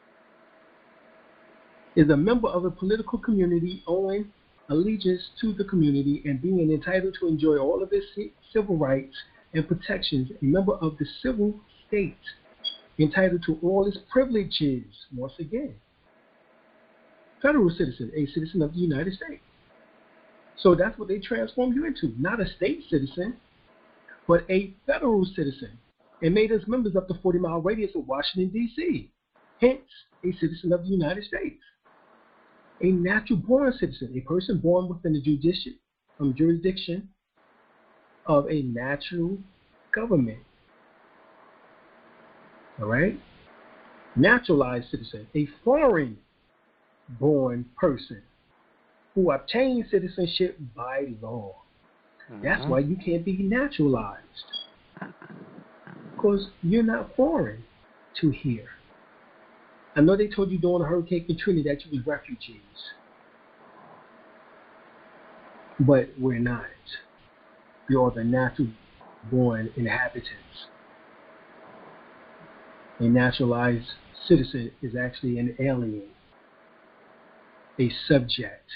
Is a member of a political community owing allegiance to the community and being entitled to enjoy all of its civil rights and protections, a member of the civil state, entitled to all its privileges, once again. Federal citizen, a citizen of the United States. So that's what they transformed you into, not a state citizen, but a federal citizen, and made us members of the forty mile radius of Washington, D C, hence a citizen of the United States. A natural born citizen, a person born within the judici- um, jurisdiction of a natural government. All right? Naturalized citizen, a foreign born person who obtains citizenship by law. Mm-hmm. That's why you can't be naturalized, because you're not foreign to here. I know they told you during Hurricane Katrina that you was refugees, but we're not. You're the natural born inhabitants. A naturalized citizen is actually an alien, a subject.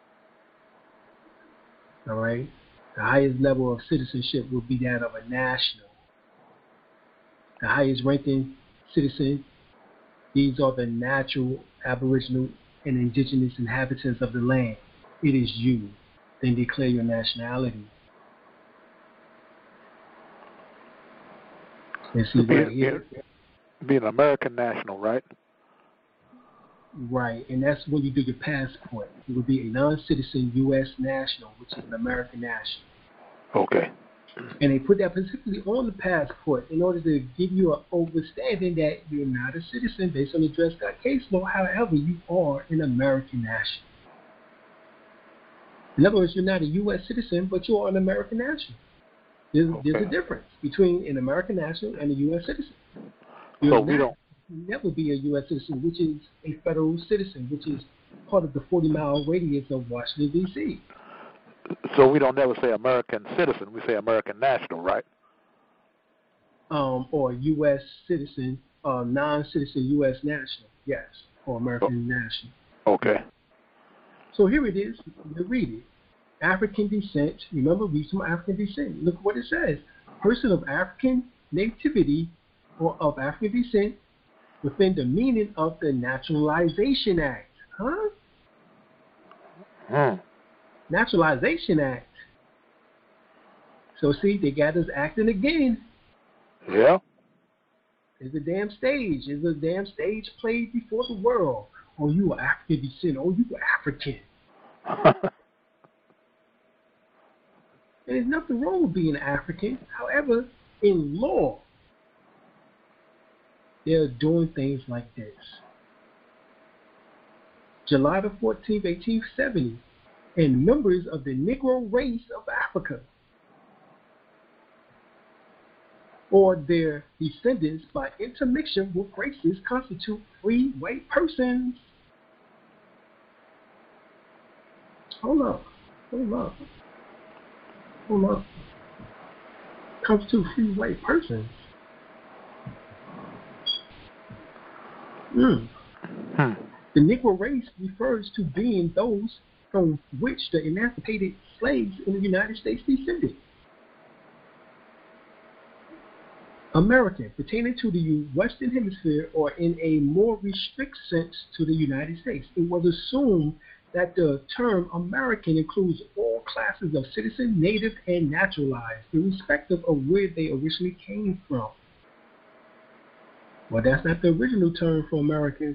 All right? The highest level of citizenship will be that of a national. The highest ranking citizen These are the natural, aboriginal, and indigenous inhabitants of the land. It is you. Then declare your nationality. And see Be, right here. be an American national, right? Right, and that's when you do your passport. It would be a non-citizen U S national, which is an American national. Okay. And they put that specifically on the passport in order to give you an understanding that you're not a citizen based on the Dred Scott case law. However, you are an American national. In other words, you're not a U S citizen, but you are an American national. There's, Okay. there's a difference between an American national and a U S citizen. You're So not, we don't. never be a U S citizen, which is a federal citizen, which is part of the forty mile radius of Washington, D C So we don't never say American citizen. We say American national, right? Um, or U S citizen, uh, non-citizen U S national, yes, or American oh. national. Okay. So here it is. You read it. African descent. Remember, read some African descent. Look what it says. Person of African nativity or of African descent within the meaning of the Naturalization Act. Huh? Hmm. Naturalization Act. So see, they got us acting again. Yeah. It's a damn stage. It's a damn stage played before the world. Oh, you are African descent. Oh, you are African. And there's nothing wrong with being African. However, in law, they're doing things like this. July the fourteenth, eighteen seventy, and members of the Negro race of Africa or their descendants by intermixture with races constitute free white persons. Hold up. Hold up. Hold up. Constitute free white persons. Mm. Hmm. The Negro race refers to being those from which the emancipated slaves in the United States descended. American, pertaining to the Western Hemisphere, or in a more restricted sense to the United States. It was assumed that the term American includes all classes of citizen, native, and naturalized, irrespective of where they originally came from. Well, that's not the original term for American,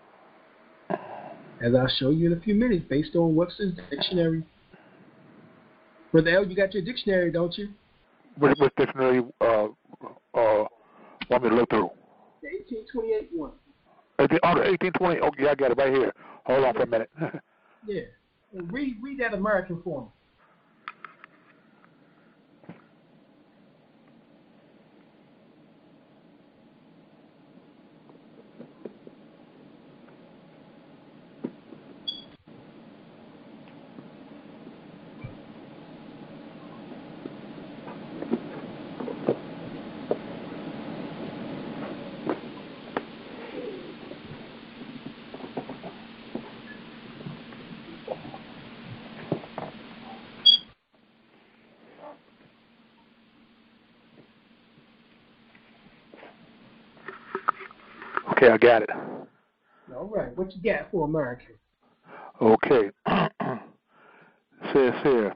as I'll show you in a few minutes, based on Webster's dictionary. Brother L, you got your dictionary, don't you? Which, which dictionary uh, uh, want me to look through? The eighteen twenty-eight one. eighteen, oh, the eighteen twenty. Okay, I got it right here. Hold on for a minute. Yeah. And read, read that American for me. Okay, I got it. All right. What you got for American? Okay. Says here.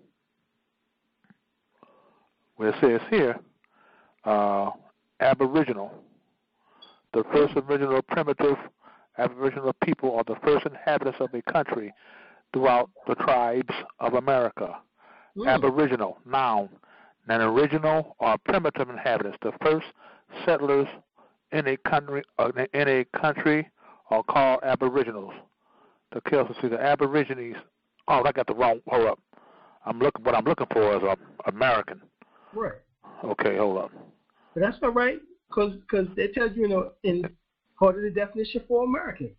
Well, it says here, uh, Aboriginal. The first original primitive Aboriginal people are the first inhabitants of a country throughout the tribes of America. Mm. Aboriginal, noun. An original or primitive inhabitants, the first settlers in a country, uh, in a country are called Aboriginals. The Kelso, see the Aborigines. Oh, I got the wrong. Hold up. I'm looking. What I'm looking for is a American. Right. Okay, hold up. But that's all right, because because they tell you, you know, in part of the definition for American.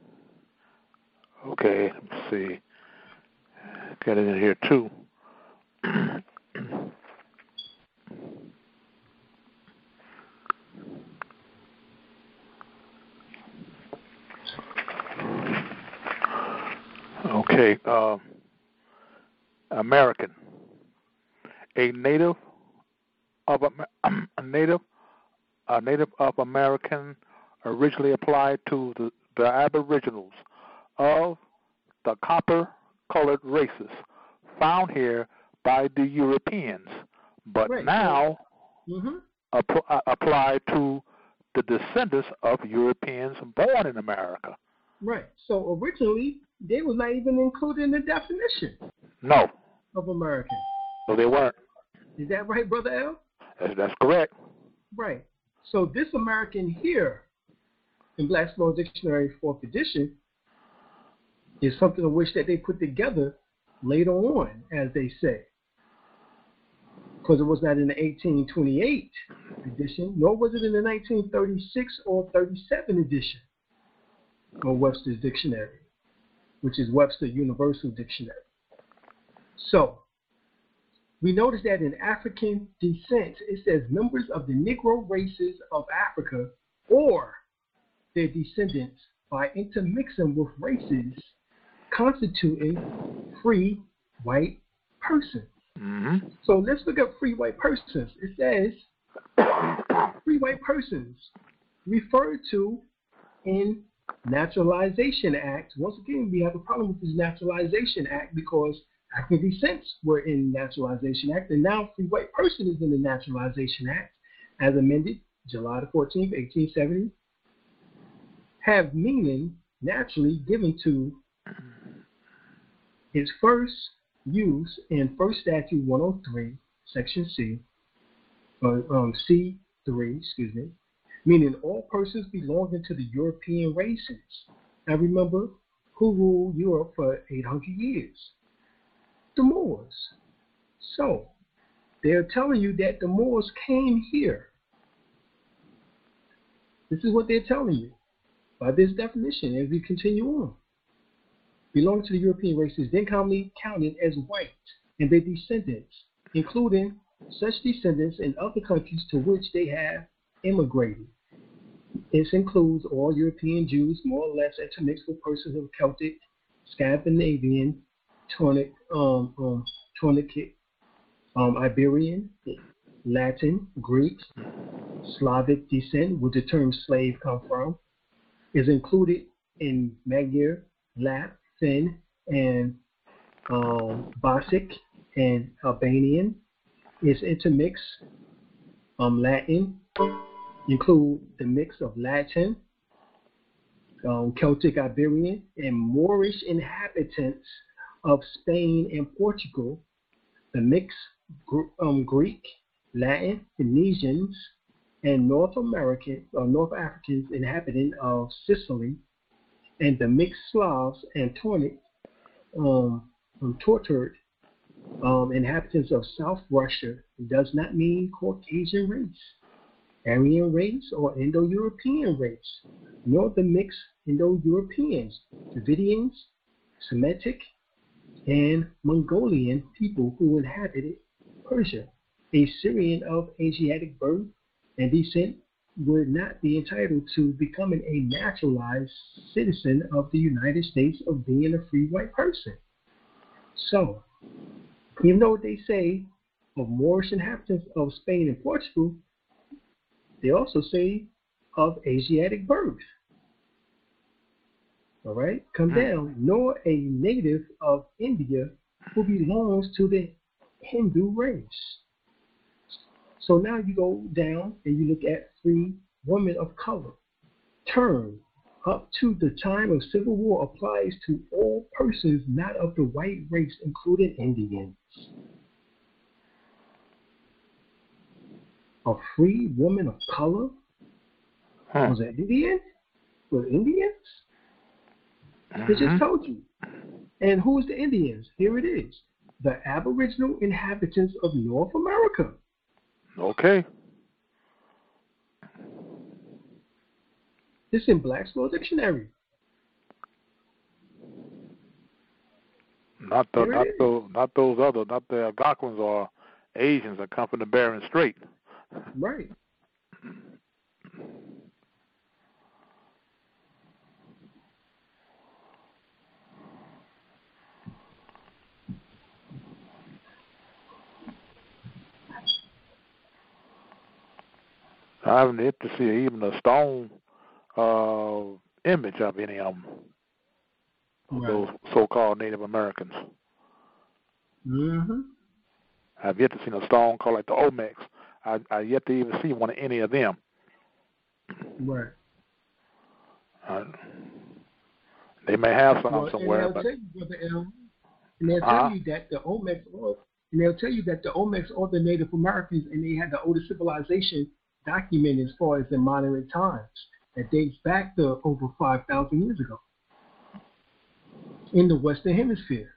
Okay, let's see. Got it in here too. Okay, uh, American, a native of a native, a native of American originally applied to the, the aboriginals of the copper-colored races found here by the Europeans, but Right. now Mm-hmm. app- uh, applied to the descendants of Europeans born in America. Right. So originally, they was not even included in the definition No, of American. no, they weren't. Is that right, Brother L? That's, that's correct. Right. So this American here in Black's Law Dictionary fourth edition is something of which that they put together later on, as they say. Because it was not in the eighteen twenty-eight edition, nor was it in the nineteen thirty-six or thirty-seven edition of Webster's Dictionary, which is Webster Universal Dictionary. So, we notice that in African descent, it says members of the Negro races of Africa or their descendants by intermixing with races constituting free white persons. Mm-hmm. So let's look at free white persons. It says free white persons referred to in Naturalization Act. Once again, we have a problem with this Naturalization Act because African descents were in Naturalization Act, and now free white person is in the Naturalization Act, as amended July the fourteenth, eighteen seventy, have meaning naturally given to its first use in First Statute one oh three, Section C, uh, um, C three, excuse me, meaning all persons belonging to the European races. Now remember, who ruled Europe for eight hundred years? The Moors. So, they're telling you that the Moors came here. This is what they're telling you by this definition as we continue on. Belong to the European races, then commonly counted as white, and their descendants, including such descendants in other countries to which they have immigrated. This includes all European Jews, more or less intermixed with persons of Celtic, Scandinavian, Tonic, um, um, Tonicate, um, Iberian, Latin, Greek, Slavic descent, where the term slave come from, is included in Magyar, Lap, Finn, and um, Bosniak and Albanian. Is intermixed. Um, Latin include the mix of Latin, um, Celtic, Iberian, and Moorish inhabitants of Spain and Portugal. The mix um, Greek, Latin, Phoenicians, and North American or North Africans inhabitant of Sicily, and the mixed Slavs and Tonic, um, um, tortured um, inhabitants of South Russia. It does not mean Caucasian race, Aryan race, or Indo-European race, nor the mixed Indo-Europeans, Davidians, Semitic, and Mongolian people who inhabited Persia. A Syrian of Asiatic birth and descent would not be entitled to becoming a naturalized citizen of the United States or being a free white person. So, even though they say of Moorish inhabitants of Spain and Portugal, they also say of Asiatic birth. All right, come down, nor a native of India who belongs to the Hindu race. So now you go down and you look at free women of color. Term up to the time of civil war applies to all persons not of the white race, including Indians. A free woman of color Huh. was an Indian? Was Indians? Mm-hmm. They just told you. And who's the Indians? Here it is. The Aboriginal inhabitants of North America. Okay. This in Black's Law Dictionary. Not the, Here it not is. those, not those other, not the Algonquins or Asians that come from the Bering Strait. Right. I haven't yet to see even a stone uh, image of any of them, of Right. those so-called Native Americans. Mm-hmm. I've yet to see a stone called like the Olmecs. I I yet to even see one of any of them. Right. Uh, they may have some Well, and somewhere, they'll but tell you, Brother L, and they'll uh-huh. tell you that the Olmecs are, and they'll tell you that the Olmecs are the Native Americans, and they had the oldest civilization documented as far as in modern times that dates back to over five thousand years ago in the Western Hemisphere.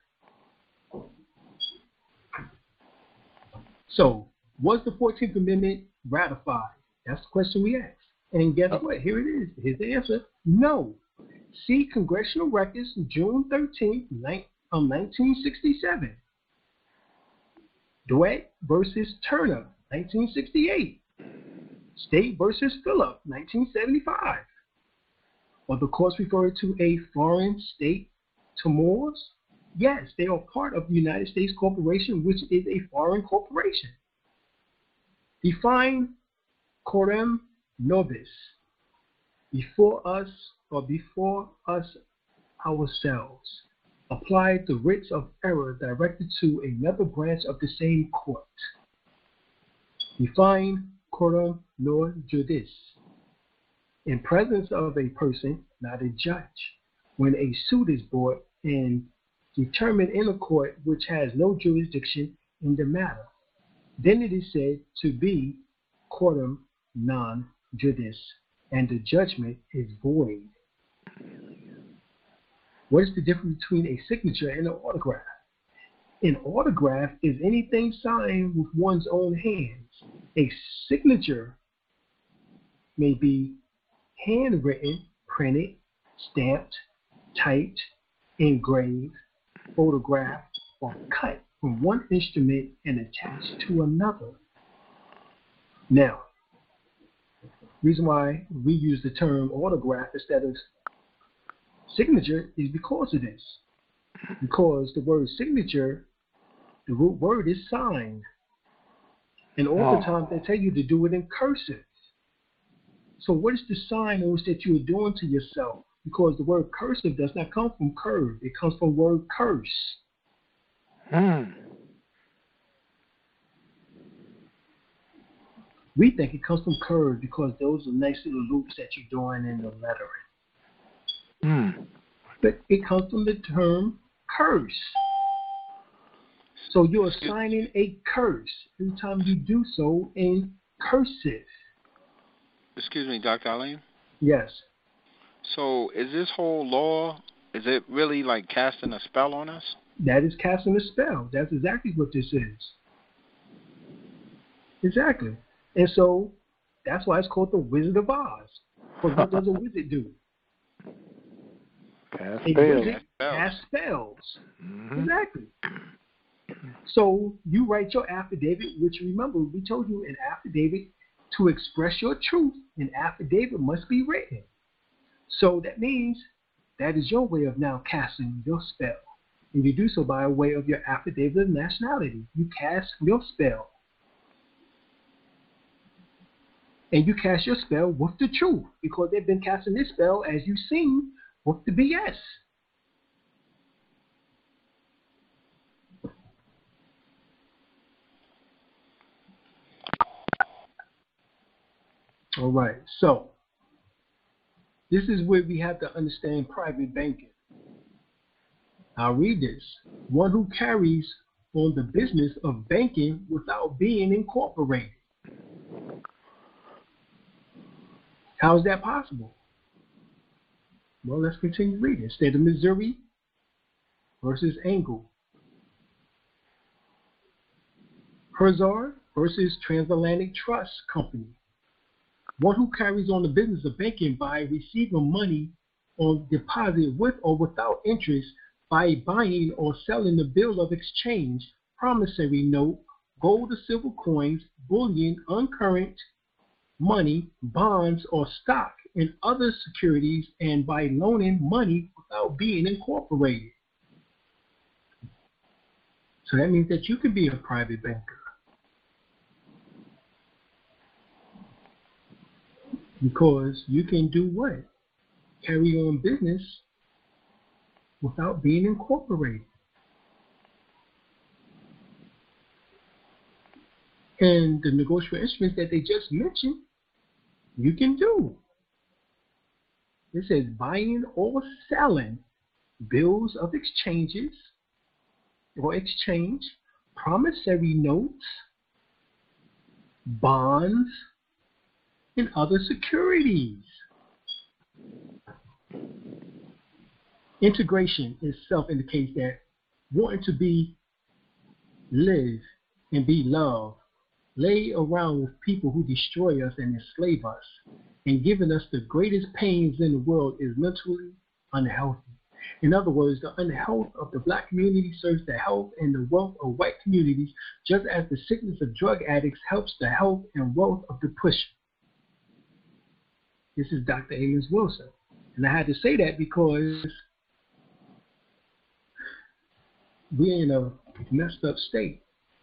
So, was the fourteenth Amendment ratified? That's the question we asked. And guess what? Here it is. Here's the answer. No. See Congressional Records, June thirteenth, nineteen sixty-seven. Dwight versus Turner, nineteen sixty-eight. State versus Phillip, nineteen seventy-five. Are the courts referred to a foreign state, Timors? Yes, they are part of the United States Corporation, which is a foreign corporation. Define coram nobis. Before us or before us ourselves. Apply the writs of error directed to another branch of the same court. Define coram nor judice. In presence of a person, not a judge, when a suit is brought and determined in a court which has no jurisdiction in the matter, then it is said to be coram non judice, and the judgment is void. What is the difference between a signature and an autograph? An autograph is anything signed with one's own hands. A signature may be handwritten, printed, stamped, typed, engraved, photographed, or cut from one instrument and attached to another. Now, reason why we use the term autograph instead of signature is because of this. Because the word signature, the root word is sign. And oftentimes they tell you to do it in cursive. So what is the sign in which that you are doing to yourself? Because the word cursive does not come from curve. It comes from the word curse. Hmm. We think it comes from curve because those are nice little loops that you're doing in the lettering. Hmm. But it comes from the term curse. So you're assigning a curse every time you do so in cursive. Excuse me, Doctor Alain. Yes. So is this whole law, is it really like casting a spell on us? That is casting a spell. That's exactly what this is. Exactly. And so that's why it's called the Wizard of Oz. Because what does a wizard do? Cast A spells. wizard casts spells. Mm-hmm. Exactly. So you write your affidavit, which remember, we told you an affidavit, to express your truth, an affidavit must be written. So that means that is your way of now casting your spell. And you do so by way of your affidavit of nationality. You cast your spell. And you cast your spell with the truth, because they've been casting this spell, as you've seen, with the B S. All right, so this is where we have to understand private banking. I'll read this. One who carries on the business of banking without being incorporated. How is that possible? Well, let's continue reading. State of Missouri versus Engel. Herzog versus Transatlantic Trust Company. One who carries on the business of banking by receiving money on deposit with or without interest by buying or selling the bill of exchange, promissory note, gold or silver coins, bullion, uncurrent money, bonds, or stock and other securities, and by loaning money without being incorporated. So that means that you can be a private banker. Because you can do what? Carry on business without being incorporated. And the negotiable instruments that they just mentioned, you can do. It says buying or selling bills of exchanges or exchange, promissory notes, bonds, and other securities. Integration itself indicates that wanting to be, live, and be loved, lay around with people who destroy us and enslave us, and giving us the greatest pains in the world is mentally unhealthy. In other words, the unhealth of the black community serves the health and the wealth of white communities, just as the sickness of drug addicts helps the health and wealth of the pusher. This is Doctor Amos Wilson. And I had to say that because we're in a messed up state.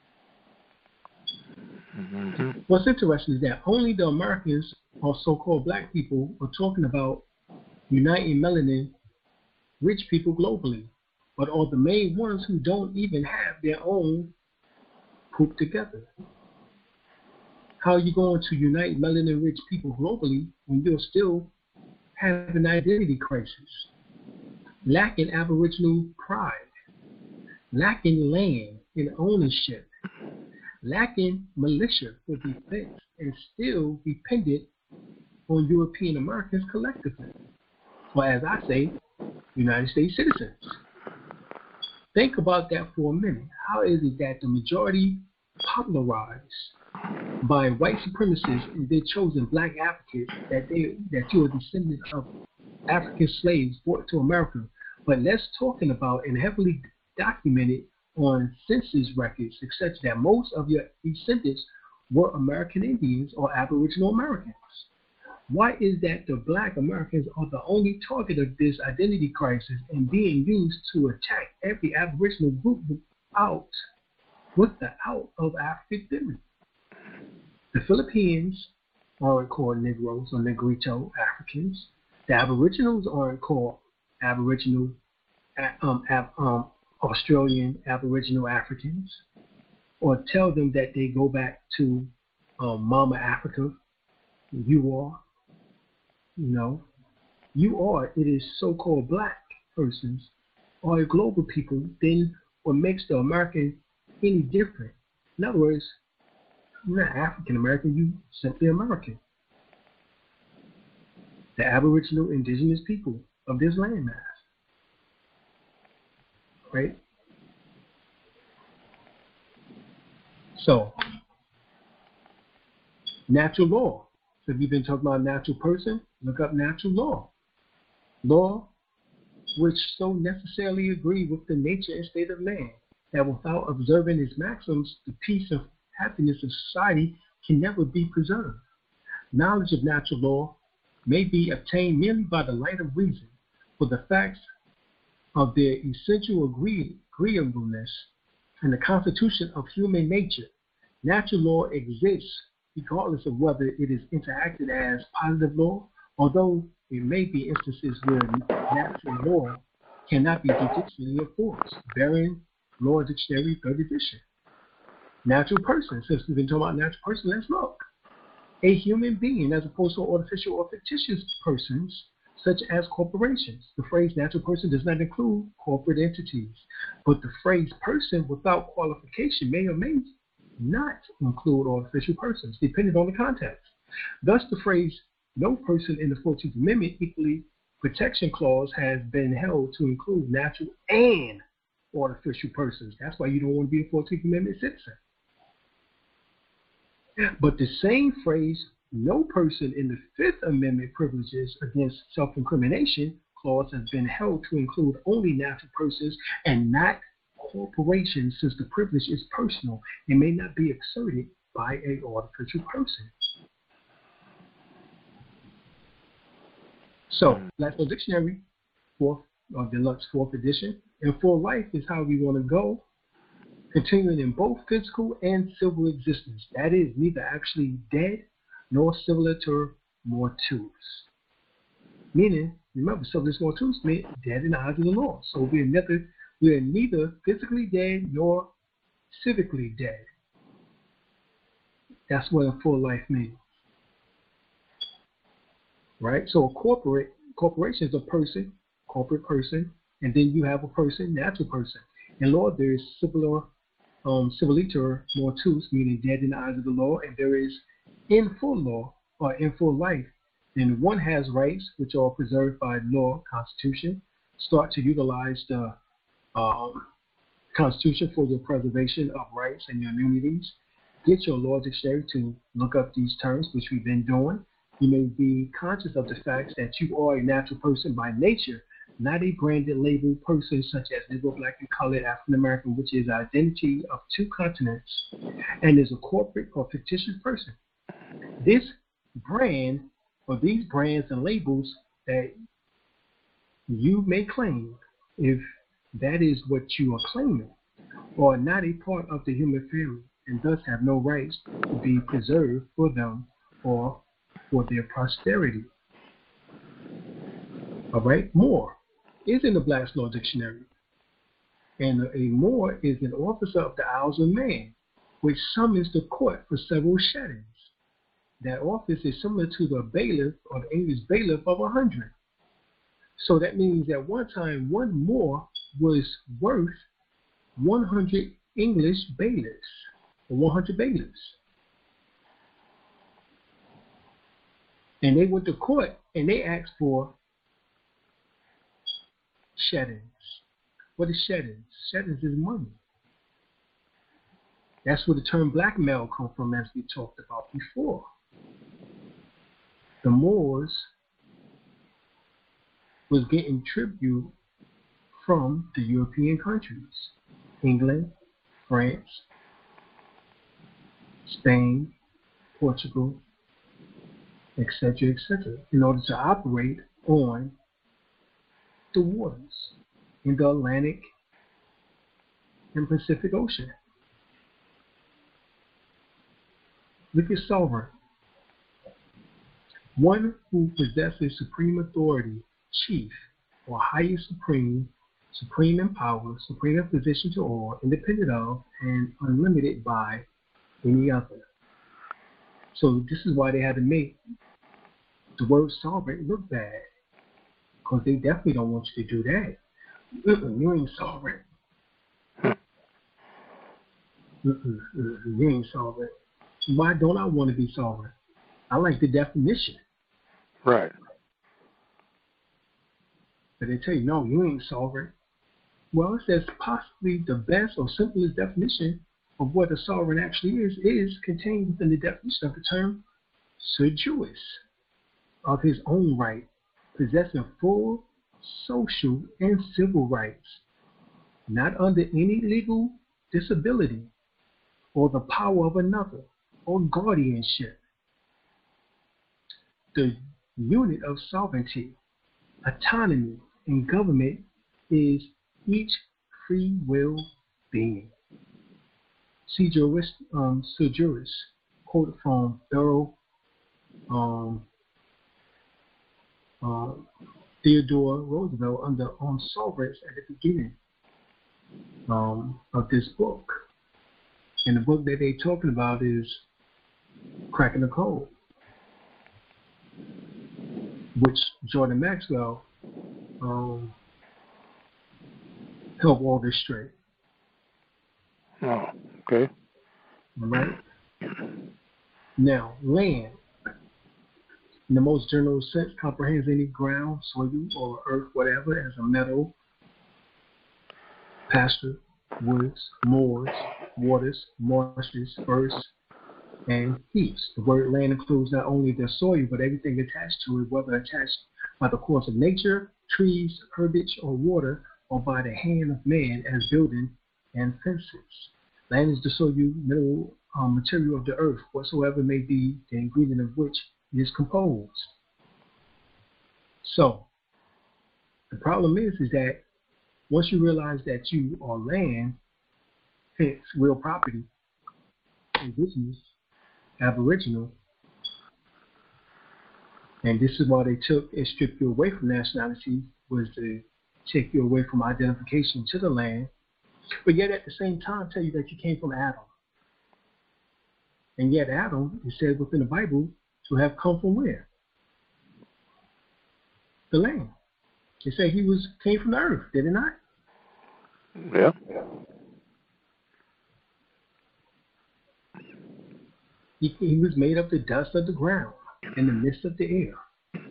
Mm-hmm. What's interesting is that only the Americans, or so-called black people, are talking about uniting melanin rich people globally, but are the main ones who don't even have their own put together. How are you going to unite melanin rich people globally when you're still having an identity crisis, lacking Aboriginal pride, lacking land and ownership, lacking militia for defense, and still dependent on European Americans collectively, or as I say, United States citizens? Think about that for a minute. How is it that the majority popularized by white supremacists and their chosen black Africans, that they that you are descendants of African slaves brought to America, but less talking about and heavily documented on census records, et cetera, that most of your descendants were American Indians or Aboriginal Americans? Why is that the black Americans are the only target of this identity crisis and being used to attack every Aboriginal group out with the out of African theory? The Philippines aren't called Negroes or Negrito Africans. The Aboriginals aren't called Aboriginal um, um, Australian Aboriginal Africans, or tell them that they go back to um, Mama Africa. You are. No, you are. It is so-called black persons or global people. Then what makes the American any different? In other words, you're not African American. You simply American. The Aboriginal indigenous people of this landmass, right? So, natural law. So if you've been talking about natural person, look up natural law. Law which so necessarily agree with the nature and state of man, that without observing its maxims, the peace and happiness of society can never be preserved. Knowledge of natural law may be obtained merely by the light of reason, for the facts of their essential agree- agreeableness and the constitution of human nature. Natural law exists regardless of whether it is interacted as positive law, although there may be instances where natural law cannot be judicially enforced. Bearing Law Dictionary, third edition. Natural person, since we've been talking about natural person, let's look. A human being, as opposed to artificial or fictitious persons, such as corporations. The phrase natural person does not include corporate entities, but the phrase person without qualification may or may not include artificial persons, depending on the context. Thus, the phrase no person in the fourteenth Amendment Equally Protection Clause has been held to include natural and artificial persons. That's why you don't want to be a fourteenth Amendment citizen. But the same phrase, no person in the Fifth Amendment Privileges Against Self-Incrimination Clause has been held to include only natural persons and not corporations, since the privilege is personal and may not be exerted by an artificial person. So, Black Law Dictionary, fourth or deluxe fourth edition, and for life is how we want to go, continuing in both physical and civil existence. That is, neither actually dead nor similar to mortuus. Meaning, remember, sublis mortuus meant dead in the eyes of the Lord. So we're neither, we're neither physically dead nor civically dead. That's what a full life means. Right? So a corporate, corporation is a person, corporate person, and then you have a person, natural person. In law, there is civil, um, civiliter mortuus, meaning dead in the eyes of the law, and there is in full law, or in full life. Then one has rights, which are preserved by law, constitution. Start to utilize the um, constitution for your preservation of rights and your immunities. Get your law dictionary to look up these terms, which we've been doing. You may be conscious of the fact that you are a natural person by nature, not a branded labeled person such as Negro, Black, and Colored, African American, which is identity of two continents, and is a corporate or fictitious person. This brand, or these brands and labels that you may claim, if that is what you are claiming, are not a part of the human family, and thus have no rights to be preserved for them or for their posterity. All right, Moor is in the Black's Law Dictionary, and a Moor is an officer of the Isles of Man, which summons the court for several sheddings. That office is similar to the bailiff or the English bailiff of a hundred. So that means that one time one Moor was worth one hundred English bailiffs, or one hundred bailiffs. And they went to court and they asked for sheddings. What is sheddings? Sheddings is money. That's where the term blackmail comes from, as we talked about before. The Moors was getting tribute from the European countries, England, France, Spain, Portugal, et cetera, et cetera, in order to operate on the waters in the Atlantic and Pacific Ocean. Look at sovereign. One who possesses supreme authority, chief, or highest supreme, supreme in power, supreme in position to all, independent of, and unlimited by any other. So this is why they had to make the word sovereign look bad, because they definitely don't want you to do that. Mm-mm, you ain't sovereign. Mm-mm, mm-mm, you ain't sovereign. Why don't I want to be sovereign? I like the definition. Right. But they tell you, no, you ain't sovereign. Well, it says possibly the best or simplest definition of what a sovereign actually is, is contained within the definition of the term seduis, of his own right, possessing full social and civil rights, not under any legal disability or the power of another or guardianship. The unit of sovereignty, autonomy, and government is each free will being. See Juris, um, Sir Juris, quoted from Theodore, um, uh, Theodore Roosevelt under on sovereigns at the beginning um, of this book. And the book that they're talking about is Cracking the Code, which Jordan Maxwell um, helped orchestrate. Oh, okay. All right. Now, land, in the most general sense, comprehends any ground, soil, or earth, whatever, as a meadow, pasture, woods, moors, waters, marshes, forests, and heaths. The word land includes not only the soil, but everything attached to it, whether attached by the course of nature, trees, herbage, or water, or by the hand of man as building and fences. Land is the soil mineral um, material of the earth, whatsoever may be the ingredient of which it is composed. So, the problem is, is that once you realize that you are land, hence real property, indigenous, aboriginal, And this is why they took and stripped you away from nationality, was to take you away from identification to the land, but yet at the same time tell you that you came from Adam. And yet Adam is said within the Bible to have come from where? The land. They say he was came from the earth, did it not? Yeah. He, he was made of the dust of the ground in the midst of the air.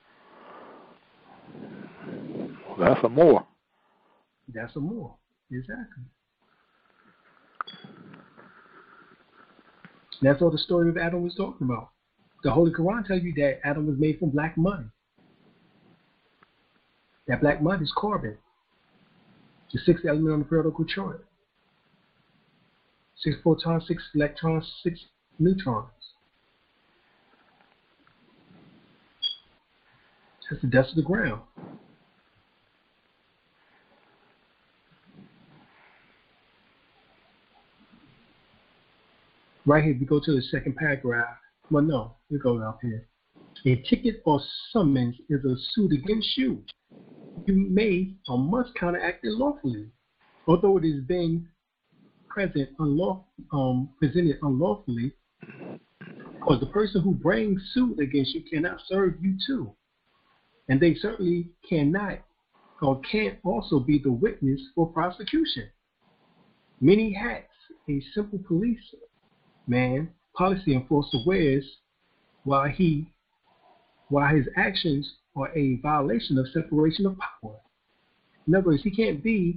That's a more. That's a more. Exactly. That's all the story of Adam was talking about. The Holy Quran tells you that Adam was made from black mud. That black mud is carbon, the sixth element on the periodical chart. Six photons, six electrons, six neutrons. That's the dust of the ground. Right here, we go to the second paragraph. Well, no, we go up here. A ticket or summons is a suit against you. You may or must counteract it lawfully, although it is being present unlaw, um, presented unlawfully, because the person who brings suit against you cannot serve you too, and they certainly cannot or can't also be the witness for prosecution. Many hats a simple policeman, policy enforcer wears while he, while his actions are a violation of separation of power. In other words, he can't be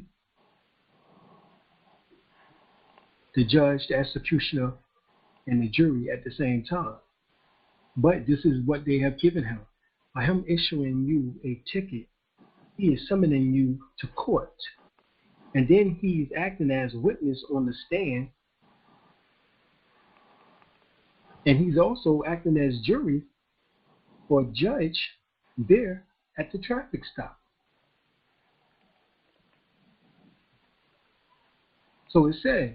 the judge, the executioner, and the jury at the same time. But this is what they have given him. By him issuing you a ticket, he is summoning you to court. And then he's acting as a witness on the stand. And he's also acting as jury or judge there at the traffic stop. So it says,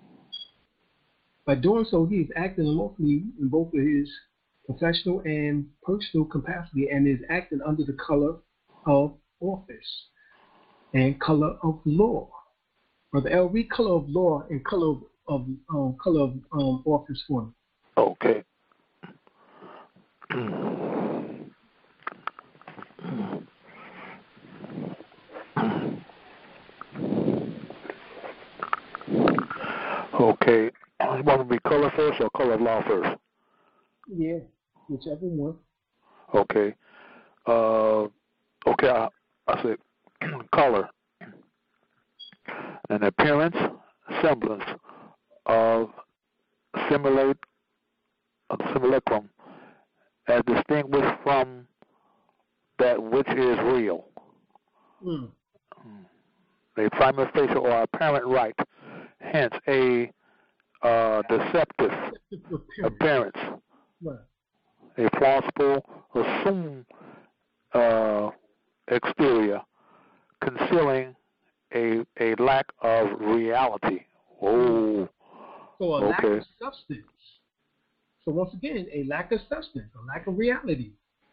by doing so, he is acting lawfully in both of his professional and personal capacity, and is acting under the color of office and color of law. Brother L, read color of law and color of, of um, color of um, office for me. Okay. Okay. You want to be color first or color of law first? Yeah, whichever one. Okay. Uh, okay, I, I said color. An appearance, semblance of simulate, of simulacrum, as distinguished from that which is real. Mm. A prima facie or apparent right, hence a uh, deceptive appearance, Right. a plausible, assumed uh, exterior, concealing a a lack of reality. Oh, So a okay. lack of substance. So once again, a lack of substance, a lack of reality.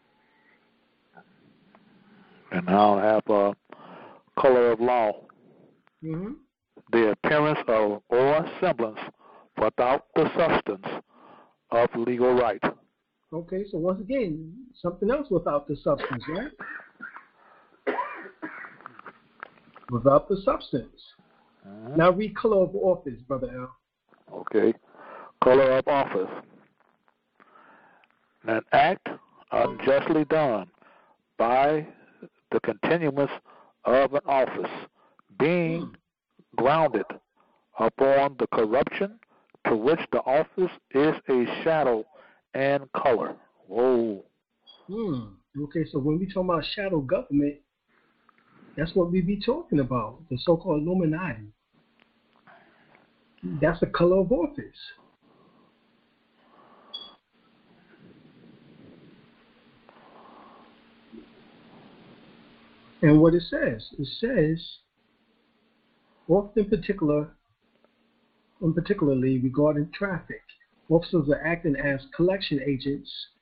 And now I have a color of law. Mm-hmm. The appearance of or semblance without the substance of legal right. Okay, so once again, something else without the substance, right? Without the substance. Mm-hmm. Now read color of office, Brother L. Okay. Color of office. An act unjustly done by the continuance of an office, being Hmm. grounded upon the corruption to which the office is a shadow and color. Whoa. Hmm. Okay, so when we talk about shadow government, that's what we be talking about, the so-called Illuminati. That's the color of office. And what it says, it says, often particular, in particularly regarding traffic, officers are acting as collection agents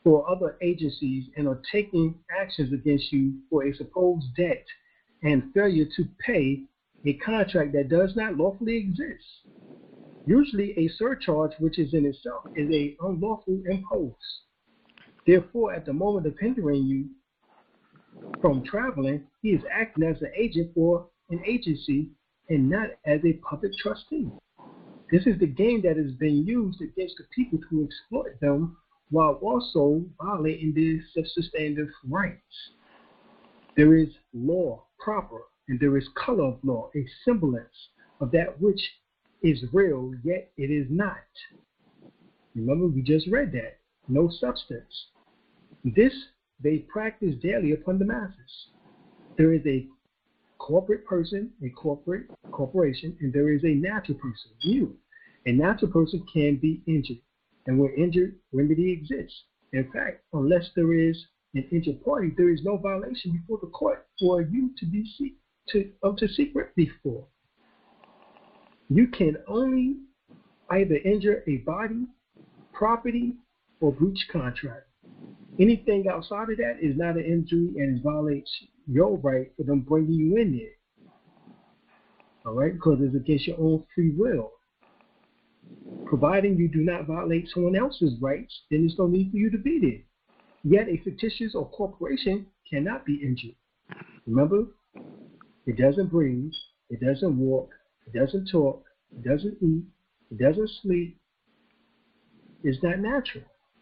for other agencies and are taking actions against you for a supposed debt and failure to pay a contract that does not lawfully exist. Usually a surcharge, which is in itself, is a unlawful impose. Therefore, at the moment of hindering you from traveling, he is acting as an agent for an agency and not as a public trustee. This is the game that is being used against the people to exploit them while also violating their self-sustained rights. There is law proper, and there is color of law, a semblance of that which is real, yet it is not. Remember, we just read that. No substance. This they practice daily upon the masses. There is a corporate person, a corporate corporation, and there is a natural person, you. A natural person can be injured, and where injured, remedy exists. In fact, unless there is an injured party, there is no violation before the court for you to be seek, to uh, to seek remedy for. You can only either injure a body, property, or breach contract. Anything outside of that is not an injury and it violates your right for them bringing you in there. All right, because it's against your own free will. Providing you do not violate someone else's rights, then there's no need for you to be there. Yet a fictitious or corporation cannot be injured. Remember, it doesn't breathe, it doesn't walk, it doesn't talk, it doesn't eat, it doesn't sleep. It's not natural.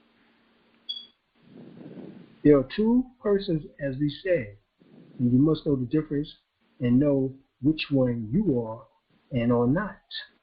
There are two persons, as we said, and you must know the difference and know which one you are and are not.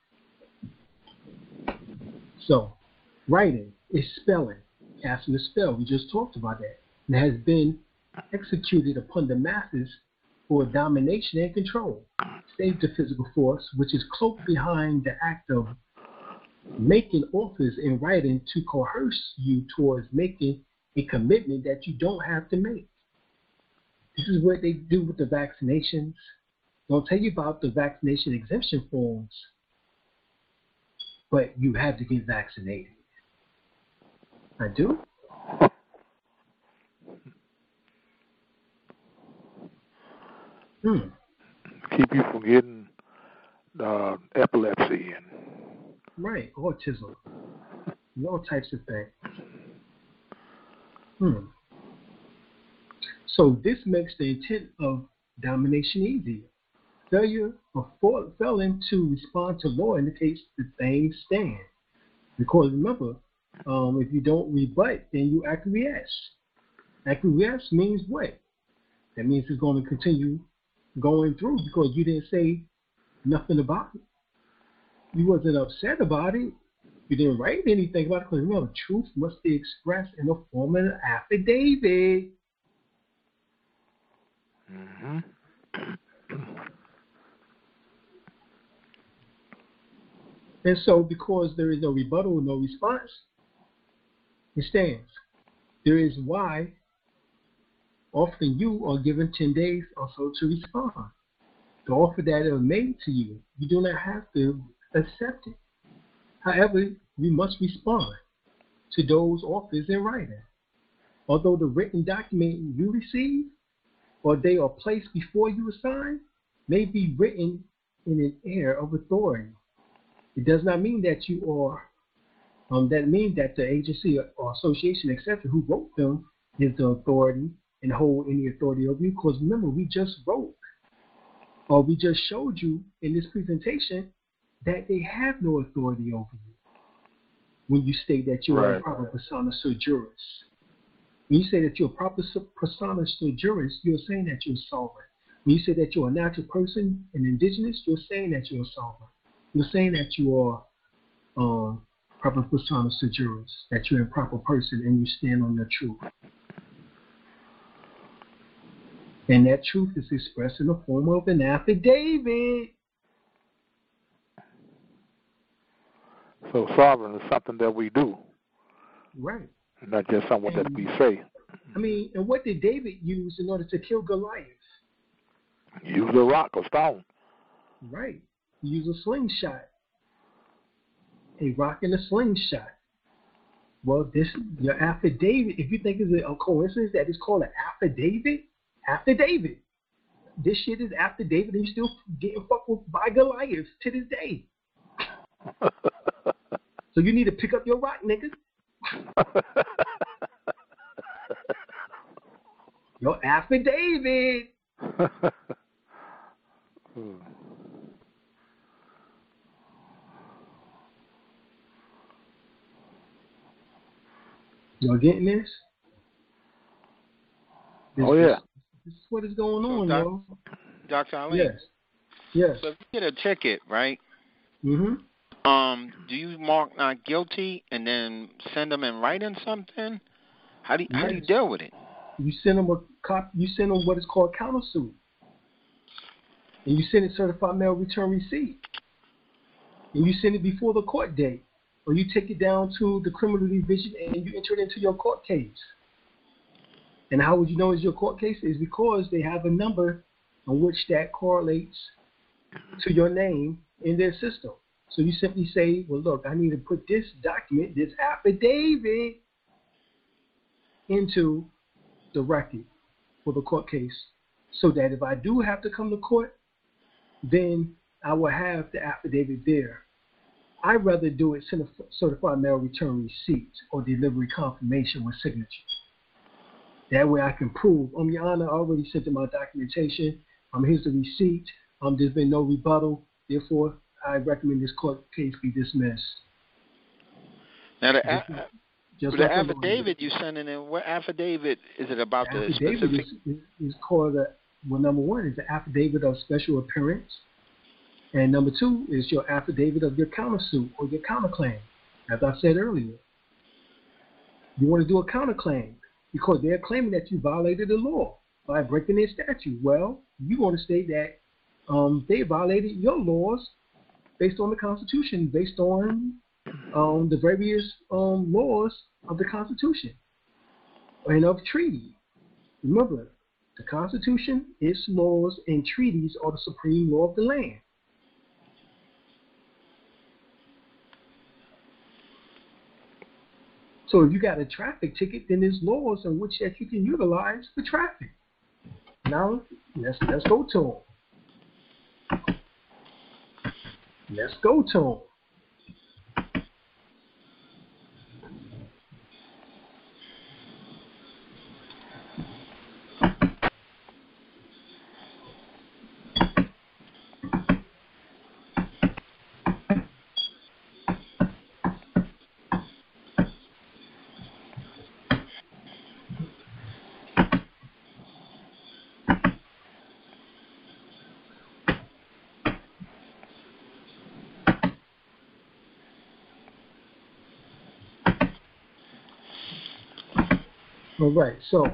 So, writing is spelling, casting a spell. We just talked about that. And has been executed upon the masses for domination and control. Save the physical force, which is cloaked behind the act of making offers in writing to coerce you towards making a commitment that you don't have to make. This is what they do with the vaccinations. They'll tell you about the vaccination exemption forms, but you have to get vaccinated. I do? Hmm. Keep you from getting uh, epilepsy and right, autism, all types of things. Hmm. So this makes the intent of domination easier. Failure or failing to respond to law indicates the same stand. Because remember, um, if you don't rebut, then you acquiesce. Acquiesce means what? That means it's going to continue going through because you didn't say nothing about it. You wasn't upset about it. You didn't write anything about it because remember, truth must be expressed in the form of an affidavit. Mm-hmm. And so, because there is no rebuttal, no response, it stands. There is why often you are given ten days or so to respond. The offer that is made to you, you do not have to accept it. However, you must respond to those offers in writing. Although the written document you receive or they are placed before you are signed may be written in an air of authority. It does not mean that you are, um, that means that the agency or association, et cetera, who wrote them is the authority and hold any authority over you. Because remember, we just wrote, or we just showed you in this presentation that they have no authority over you. When you state that you are a proper persona sui juris. When you say that you're a proper persona sui juris, you're saying that you're sovereign. When you say that you're a natural person and indigenous, you're saying that you're sovereign. You're saying that you are um, proper persona sui juris, that you're a proper person and you stand on your truth. And that truth is expressed in the form of an affidavit. So sovereign is something that we do. Right. Not just something and, that we say. I mean, and what did David use in order to kill Goliath? Use a rock or stone. Right. Use a slingshot. A rock and a slingshot. Well, this your affidavit. If you think it's a coincidence that it's called an affidavit, affidavit. This shit is affidavit, and you still getting fucked with by Goliath to this day. So you need to pick up your rock, nigga. Your affidavit. Y'all getting this? this Oh yeah. This, this is what is going on, so, yo. Doctor Ali. Yes. Yes. So if you get a ticket, right? Mm-hmm. Um, do you mark not guilty and then send them in writing something? How do you, yes. how do you deal with it? You send them a cop. You send them what is called countersuit, and you send it certified mail return receipt, and you send it before the court date, or you take it down to the criminal division and you enter it into your court case. And how would you know it's your court case? Is because they have a number on which that correlates to your name in their system. So you simply say, well, look, I need to put this document, this affidavit, into the record for the court case, so that if I do have to come to court, then I will have the affidavit there. I'd rather do it certified mail return receipt or delivery confirmation with signature. That way I can prove, um, Your Honor, I already sent in my documentation. Um, here's the receipt. Um, there's been no rebuttal. Therefore, I recommend this court case be dismissed. Now, the, a- just the affidavit you sending in, what affidavit is it about? The, the specific? Affidavit is, is, is called, a, well, number one is the affidavit of special appearance. And number two is your affidavit of your countersuit or your counterclaim. As I said earlier, you want to do a counterclaim because they're claiming that you violated the law by breaking their statute. Well, you want to state that um, they violated your laws based on the Constitution, based on um, the various um, laws of the Constitution and of treaty. Remember, the Constitution, its laws, and treaties are the supreme law of the land. So if you got a traffic ticket, then there's laws in which that you can utilize for traffic. Now, let's let's go to them. Let's go to them. All right, so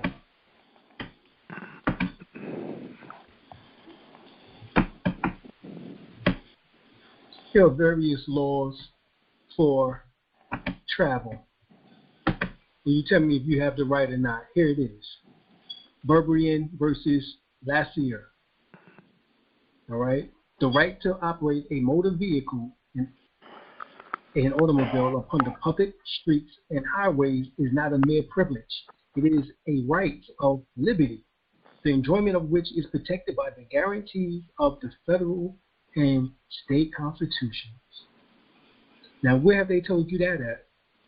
here are various laws for travel. Will you tell me if you have the right or not? Here it is. Berberian versus Lassier. All right. The right to operate a motor vehicle in an automobile upon the public streets and highways is not a mere privilege. It is a right of liberty, the enjoyment of which is protected by the guarantees of the federal and state constitutions. Now, where have they told you that at?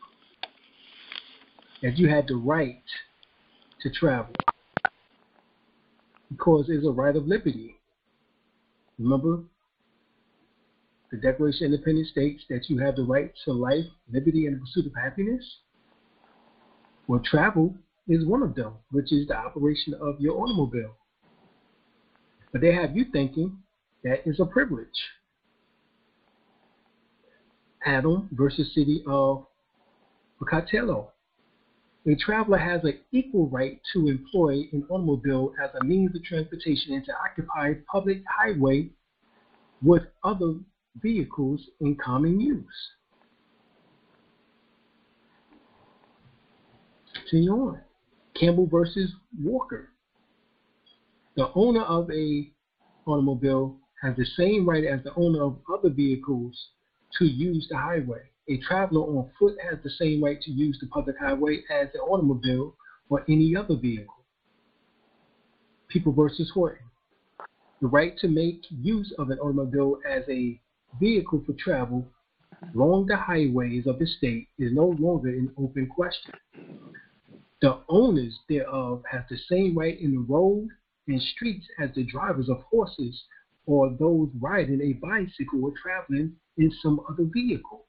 That you had the right to travel. Because it's a right of liberty. Remember, the Declaration of Independence states that you have the right to life, liberty, and the pursuit of happiness. Well, travel is one of them, which is the operation of your automobile. But they have you thinking that is a privilege. Adam versus City of Pocatello. A traveler has an equal right to employ an automobile as a means of transportation and to occupy public highway with other vehicles in common use. Continue on. Campbell versus Walker. The owner of a automobile has the same right as the owner of other vehicles to use the highway. a traveler on foot has the same right to use the public highway as an automobile or any other vehicle. People versus Horton. The right to make use of an automobile as a vehicle for travel along the highways of the state is no longer an open question. The owners thereof have the same right in the road and streets as the drivers of horses or those riding a bicycle or traveling in some other vehicle.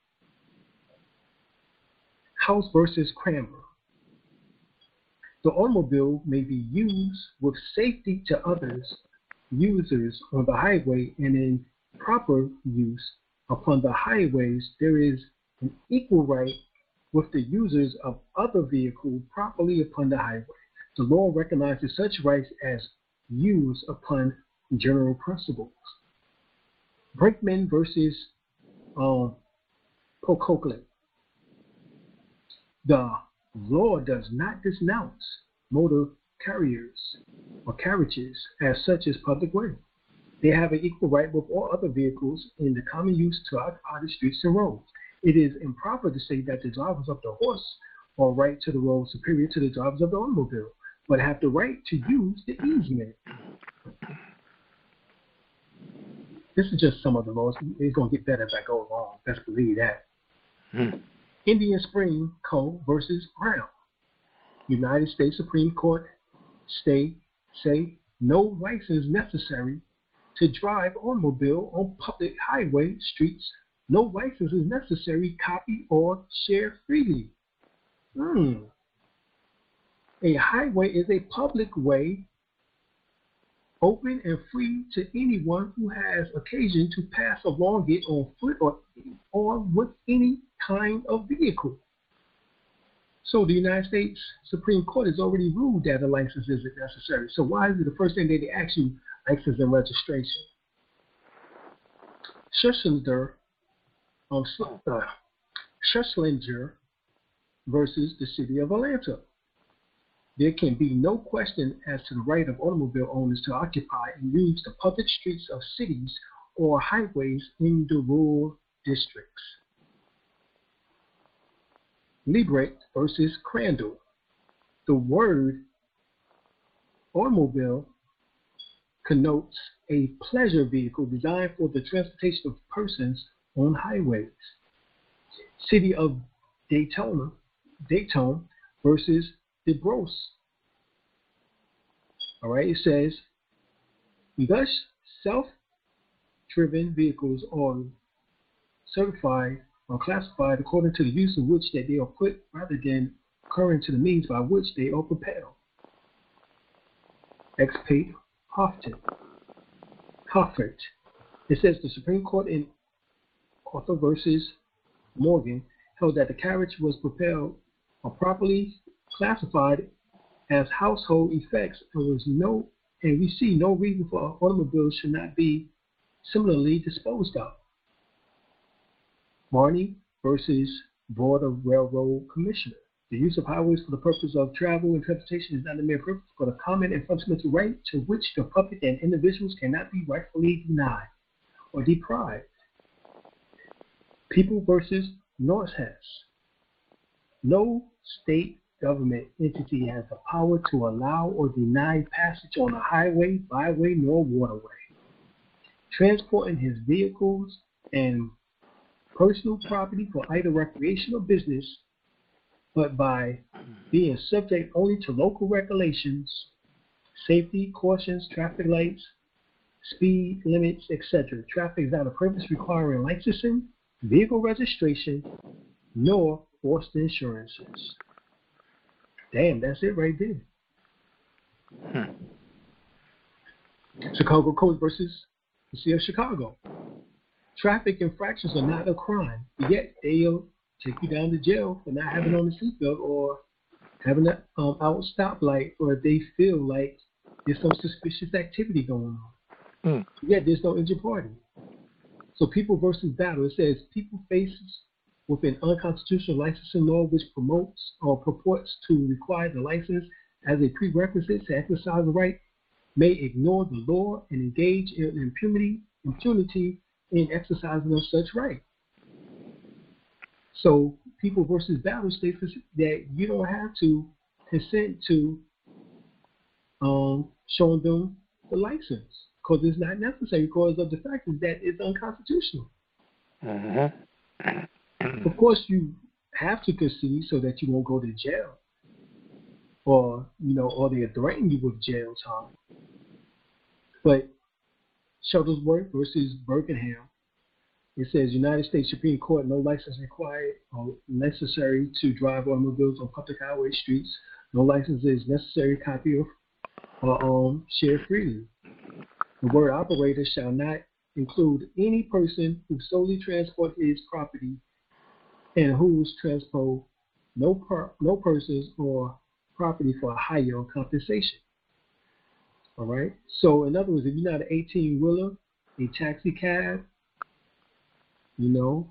House versus Cranmer. The automobile may be used with safety to others users on the highway, and in proper use upon the highways there is an equal right with the users of other vehicles properly upon the highway. The law recognizes such rights as use upon general principles. Brinkman versus um, Coquitlam. The law does not denounce motor carriers or carriages as such as public way. They have an equal right with all other vehicles in the common use to occupy the streets and roads. It is improper to say that the drivers of the horse are right to the road superior to the drivers of the automobile, but have the right to use the easement. This is just some of the laws. It's going to get better as I go along. Best believe that. Hmm. Indian Spring Co. versus Brown. United States Supreme Court stay say no license necessary to drive automobile on public highway streets. No license is necessary, copy or share freely. Hmm. A highway is a public way open and free to anyone who has occasion to pass along it on foot or, or with any kind of vehicle. So the United States Supreme Court has already ruled that a license isn't necessary. So why is it the first thing that they ask you, license and registration? Schlesinger, um, uh, Schlesinger versus the city of Atlanta. There can be no question as to the right of automobile owners to occupy and use the public streets of cities or highways in the rural districts. Liebrecht versus Crandall. The word automobile connotes a pleasure vehicle designed for the transportation of persons on highways. City of Daytona, Daytona versus DeBrose. All right, it says, thus self-driven vehicles are certified or classified according to the use of which that they are put rather than according to the means by which they are propelled. Expate Hofton. Hoffert. It says the Supreme Court in Arthur versus Morgan held that the carriage was propelled or properly classified as household effects and was no and we see no reason for automobiles should not be similarly disposed of. Marney versus Board of Railroad Commissioner. The use of highways for the purpose of travel and transportation is not a mere purpose, but a common and fundamental right to which the public and individuals cannot be rightfully denied or deprived. People versus Norshess. No state government entity has the power to allow or deny passage on a highway, byway, nor waterway. Transporting his vehicles and personal property for either recreation or business, but by being subject only to local regulations, safety, cautions, traffic lights, speed limits, et cetera. Traffic is not a purpose requiring licensing, vehicle registration, nor forced insurances. Damn, that's it right there. Hmm. Chicago Code versus the City of Chicago. Traffic infractions are not a crime, yet they'll take you down to jail for not having on the seatbelt or having an um, out stoplight, or if they feel like there's some suspicious activity going on. Mm. Yet there's no injured party. So People versus Battle, it says people faces with an unconstitutional licensing law which promotes or purports to require the license as a prerequisite to exercise the right may ignore the law and engage in impunity, impunity in exercising of such right. So People versus Battle states that you don't have to consent to um, showing them the license because it's not necessary because of the fact is that it's unconstitutional. Mm-hmm. Of course, you have to concede so that you won't go to jail, or you know, or they threaten you with jail time. But Shuttlesworth versus Birkenham, it says United States Supreme Court, no license required or necessary to drive automobiles on public highway streets. No license is necessary. Copy of or um, share freely. The word operator shall not include any person who solely transports his property and whose transport no per, no persons or property for a hire or compensation. All right. So in other words, if you're not an eighteen wheeler, a taxi cab, you know,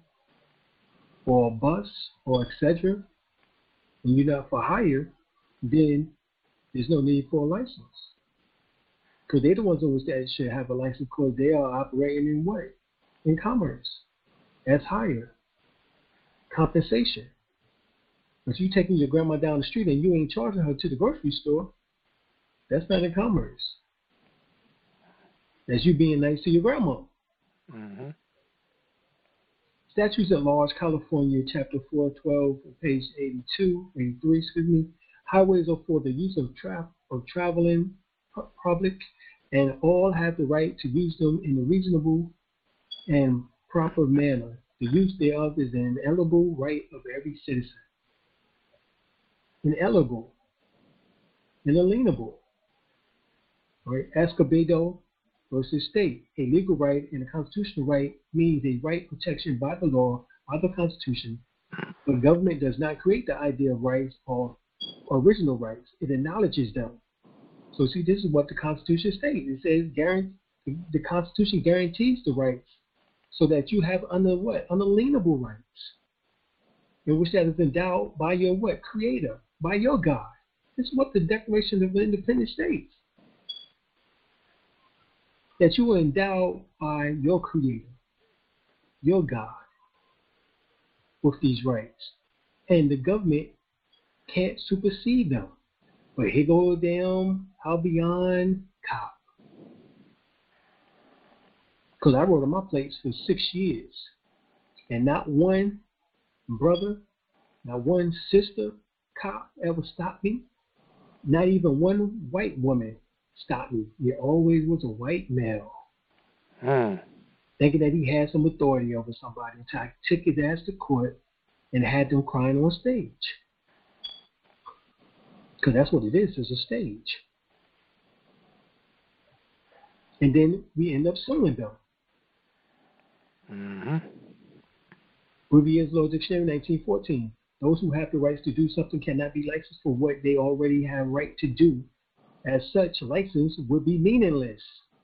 or a bus or et cetera, and you're not for hire, then there's no need for a license. Because they're the ones that should have a license because they are operating in what? In commerce. As hire. Compensation. But you taking your grandma down the street and you ain't charging her to the grocery store, that's not in commerce. That's you being nice to your grandma. Mm-hmm. Statutes at Large, California, Chapter four twelve, page eighty-two, eighty-three, excuse me. Highways are for the use of, tra- of traveling public, and all have the right to use them in a reasonable and proper manner. The use thereof is an inalienable right of every citizen. Inalienable, inalienable. Right? Escobedo versus state. A legal right and a constitutional right means a right protection by the law, by the Constitution, but government does not create the idea of rights or original rights. It acknowledges them. So see, this is what the Constitution states. It says guarantee, the Constitution guarantees the rights so that you have under what? Unalienable rights, in which that is endowed by your what? Creator, by your God. This is what the Declaration of Independence states. That you are endowed by your Creator, your God, with these rights. And the government can't supersede them. But here go them, how beyond cop. Because I rode on my plates for six years. And not one brother, not one sister cop ever stopped me. Not even one white woman stopped me. There always was a white male. Mm. Thinking that he had some authority over somebody. Until I took his ass to court and had them crying on stage. Because that's what it is, it's a stage. And then we end up suing them. Mm-hmm. Revier's Law Dictionary, nineteen fourteen. Those who have the rights to do something cannot be licensed for what they already have right to do. As such, license would be meaningless.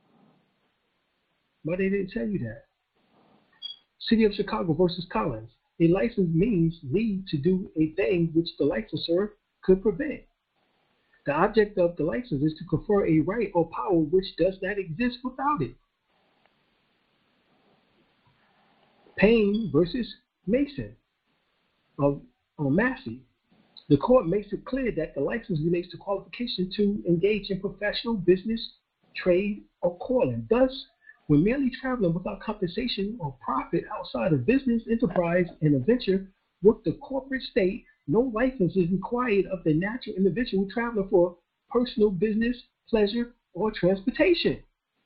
Why they didn't tell you that? City of Chicago versus Collins. A license means leave to do a thing which the licensor could prevent. The object of the license is to confer a right or power which does not exist without it. Payne versus Mason of, of Massey. The court makes it clear that the license relates to qualification to engage in professional business, trade, or calling. Thus, when merely traveling without compensation or profit outside of business, enterprise, and a venture with the corporate state, no license is required of the natural individual traveling for personal business, pleasure, or transportation.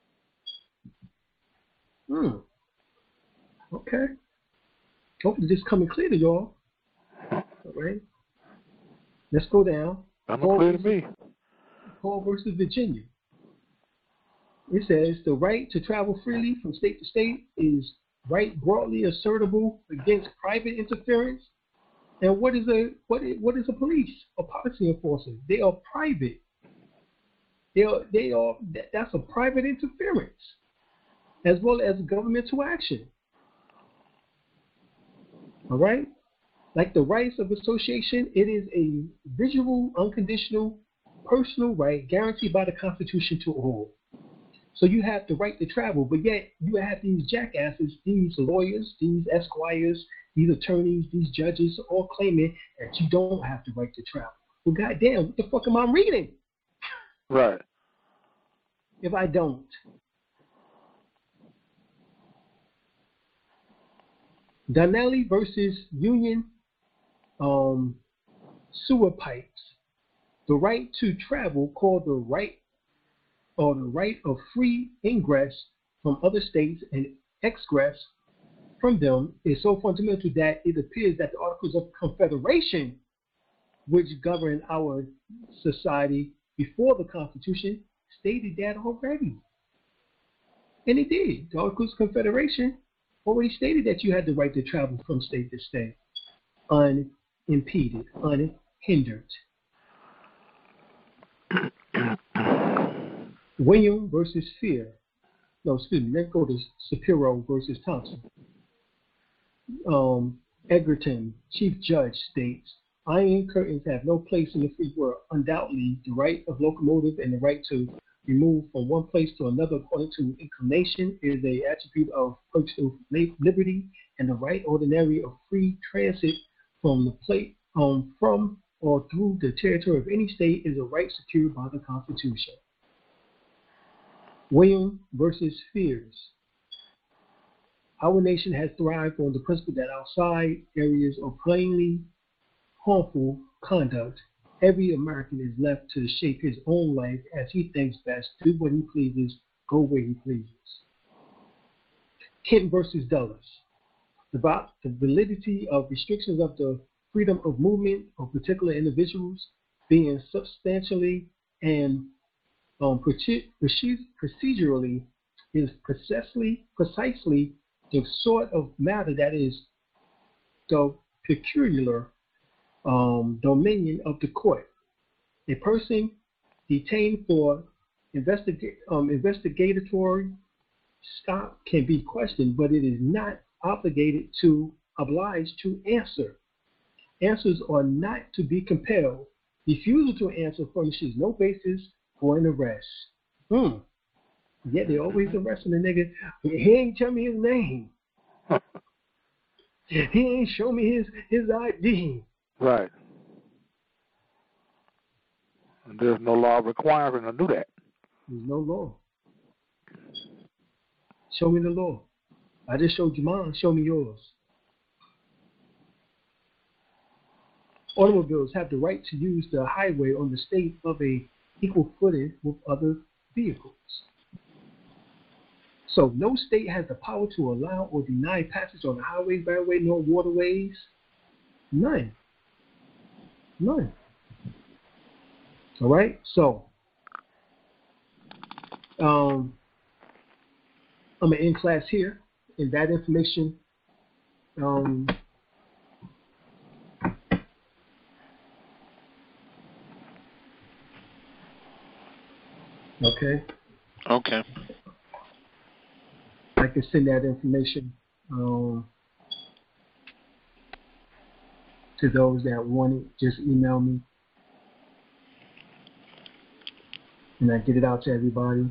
Hmm. Okay. Hopefully this is coming clear to y'all. All right. Let's go down. I'm clear to me. Paul versus Virginia. It says the right to travel freely from state to state is right broadly assertable against private interference. And what is a what is, what is a police? A policy enforcer. They are private. They are they are that, that's a private interference, as well as governmental action. All right? Like the rights of association, it is a visual, unconditional, personal right guaranteed by the Constitution to all. So you have the right to travel, but yet you have these jackasses, these lawyers, these esquires, these attorneys, these judges, all claiming that you don't have the right to travel. Well, goddamn, what the fuck am I reading? Right. If I don't. Donnelly versus Union um, Sewer Pipes. The right to travel, called the right or the right of free ingress from other states and exgress from them, is so fundamental that it appears that the Articles of Confederation, which govern our society before the Constitution, stated that already. And it did. The Articles of Confederation already stated that you had the right to travel from state to state, unimpeded, unhindered. William versus Fear. No, excuse me. Let's go to Shapiro versus Thompson. Um, Egerton, Chief Judge, states, iron curtains have no place in the free world. Undoubtedly, the right of locomotive and the right to remove from one place to another according to inclination is a attribute of personal liberty, and the right ordinary of free transit from the plate um, from or through the territory of any state is a right secured by the Constitution. William versus Fears. Our nation has thrived on the principle that outside areas of plainly harmful conduct, every American is left to shape his own life as he thinks best, do what he pleases, go where he pleases. Kent versus Dulles. About the validity of restrictions of the freedom of movement of particular individuals being substantially and um, procedurally is precisely, precisely the sort of matter that is the peculiar um, dominion of the court. A person detained for investiga- um, investigatory stop can be questioned, but it is not obligated to obliged to answer. Answers are not to be compelled. Refusal to answer furnishes no basis for an arrest. Hmm. Yet they always arresting the nigga. He ain't tell me his name. He ain't show me his, his I D. Right. And there's no law requiring him to do that. There's no law. Show me the law. I just showed you mine. Show me yours. Automobiles have the right to use the highway on the state of a equal footing with other vehicles. So no state has the power to allow or deny passage on the highway, byway, nor waterways. None. None. All right. So um, I'm gonna end class here, and that information. Um, okay. Okay. I can send that information um, to those that want it. Just email me, and I get it out to everybody.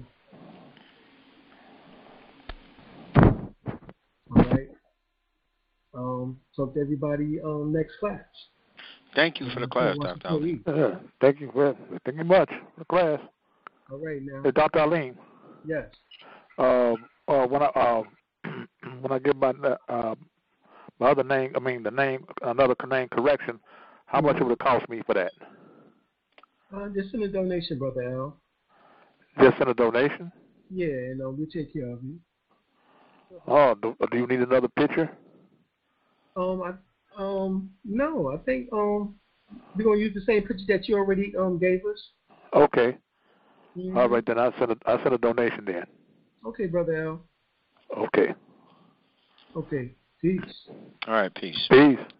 All right. Um, talk to everybody um, next class. Thank you for the class, Doctor Ali. Yeah, thank you for thank you much for the class. All right, now. Hey, Doctor Alim. Yes. Uh, uh, when I uh, when I give my uh, my other name, I mean the name, another name correction, how mm-hmm. much would it cost me for that? Uh, just send a donation, Brother Al. Just send a donation? Yeah, and uh, we'll take care of you. Oh, do, do you need another picture? Um, I, um, no, I think um, we're gonna use the same picture that you already um gave us. Okay. Mm-hmm. All right, then I'll send a I'll send a donation then. Okay, Brother Al. Okay. Okay. Peace. All right, peace. Peace.